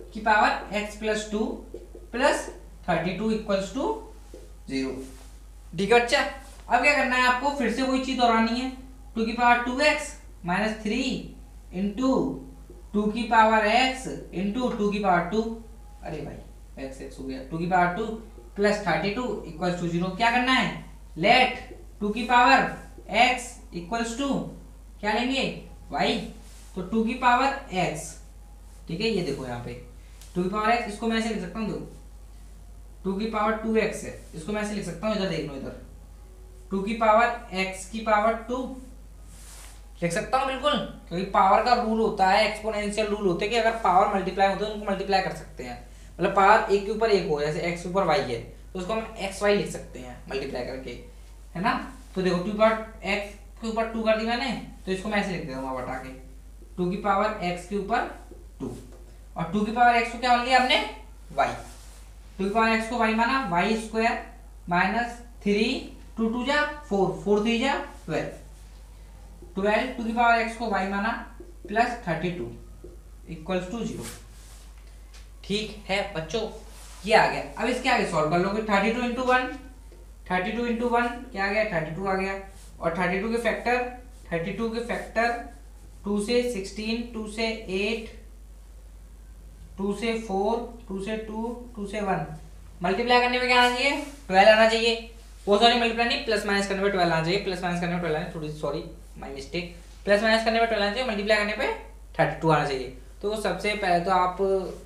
की power x plus 2 plus 32 equals to 0। ठीक है बच्चा, अब क्या करना है आपको, फिर से वही चीज दोहरानी है। 2 की पावर 2x माइनस 3 इंटू 2 की पावर x इंटू 2 की पावर 2, अरे भाई x हो गया, 2 की पावर 2 प्लस 32 इक्वल्स टू 0। क्या करना है, लेट 2 की पावर x इक्वल्स टू क्या लेंगे y, तो 2 की पावर x, ठीक है, ये देखो यहाँ पे 2 की पावर x, इसको मैं ऐसे लिख सकता हूँ, देखो 2 की पावर 2x है, इसको मैं ऐसे लिख सकता हूँ, इधर देख लो, इधर 2 की पावर x की पावर 2 लिख सकता हूँ बिल्कुल, क्योंकि पावर का रूल होता है, एक्सपोनेंशियल रूल होते हैं कि अगर पावर मल्टीप्लाई होते हैं उनको मल्टीप्लाई कर सकते हैं, मतलब पावर एक के ऊपर एक हो, जैसे x के ऊपर y है तो उसको हम एक्स वाई लिख सकते हैं मल्टीप्लाई करके, है ना। तो देखो 2 पावर x के ऊपर 2 कर दी मैंने, तो इसको मैं ऐसे लिख देता हूँ बटा के, 2 की पावर x के ऊपर 2, और 2 की पावर x को क्या मान लिया हमने y, 2 की पावर x को y माना, y स्क्वायर माइनस 3 2 2 जा 4 4 3 जा 12 12 2 की पावर x को y माना प्लस 32 इक्वल्स टू 0। ठीक है बच्चों, ये आ गया। अब इसके आगे सॉल्व कर लोगे, 32 इंटू 1 32 इंटू 1 क्या आ गया, 32 आ गया, और 32 के फैक्टर 2 से 16 2 से 8 2 से 4 2 से 2 2 से 1, मल्टीप्लाई करने में क्या आना चाहिए, 12 आना चाहिए, वो सॉरी मल्टीप्लाई नहीं, प्लस माइनस करने में 12 आना चाहिए, प्लस माइनस करने में 12 आना, थोड़ी sorry my mistake, plus minus करने में 12 आना चाहिए, मल्टीप्लाई करने पे 32 आना चाहिए। तो सबसे पहले तो आप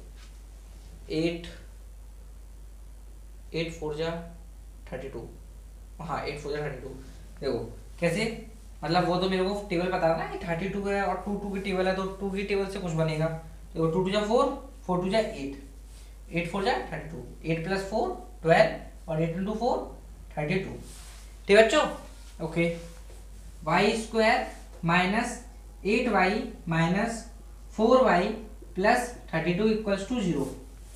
8 4 जा 32, हाँ 8 4 जा 32, देखो कैसे, मतलब वो तो मेरे को टेबल पता है ना कि 32 है और 2 2 की टेबल है, तो 2 की टेबल से कुछ बनेगा, देखो 2 2 जा 4 4 2 जा 8 8 4 जा 32, 8 प्लस 4 12 और 8 इंटू 4 32। ठीक है बच्चों, okay, y square minus 8y minus 4y plus 32 equals to 0।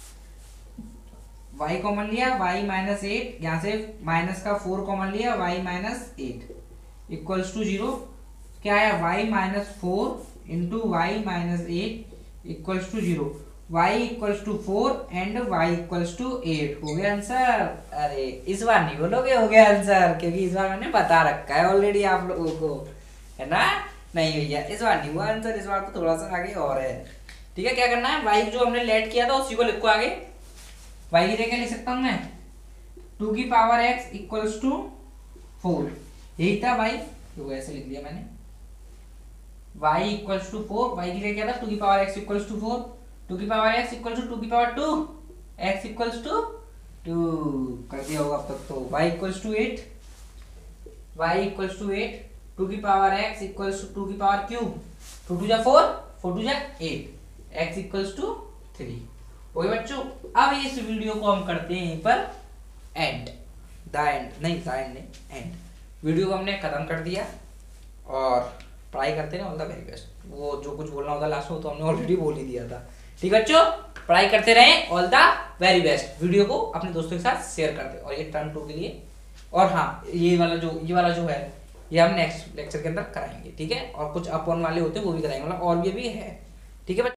y common लिया, y माइनस 8, यहाँ से माइनस का 4 कॉमन लिया, y माइनस 8 इक्वल्स टू 0। क्या है, y minus 4 into y minus 8 equals to 0, y equals to 4 and y equals to 8। हो गया आंसर। अरे इस बार नहीं बोलोगे हो गया आंसर, क्योंकि इस बार मैंने बता रखा है ऑलरेडी आप लोगों को, है ना। नहीं भैया इस बार नहीं हुआ आंसर, इस बार तो थोड़ा सा आगे और है। ठीक है, क्या करना है, y जो हमने लेट किया था उसी को लिखो आगे। y की जगह लिख सकता हूँ मैं 2 की पावर x इक्वल्स टू 4, यही था y, तो ऐसे लिख दिया मैंने, y इक्वल्स टू 4, y की जगह क्या था 2 की पावर x इक्वल्स टू 4, 2 की पावर x इक्वल्स टू 2 की पावर 2, x इक्वल्स टू 2 कर दिया होगा अब तक तो, y equals to 8, y equals to 8, 2 की पावर x इक्वल्स टू 2 की पावर क्यूब, 2 2 जा 4 4 2 जा 8, x इक्वल्स टू 3। ओके बच्चों, अब इस वीडियो को हम करते हैं यहीं पर एंड, एंड वीडियो को हमने खत्म कर दिया, और पढ़ाई करते रहे, ऑल द वेरी बेस्ट। वो जो कुछ बोलना होता लास्ट में तो हमने ऑलरेडी बोल ही दिया था। ठीक है बच्चों, पढ़ाई करते रहे, all the very best. Video को अपने दोस्तों के साथ शेयर कर दे, और ये टर्म 2 के लिए, और हाँ ये वाला जो है ये हम नेक्स्ट लेक्चर के अंदर कराएंगे। ठीक है, और कुछ अपन वाले होते हैं वो भी कराएंगे, मतलब और भी है। ठीक है।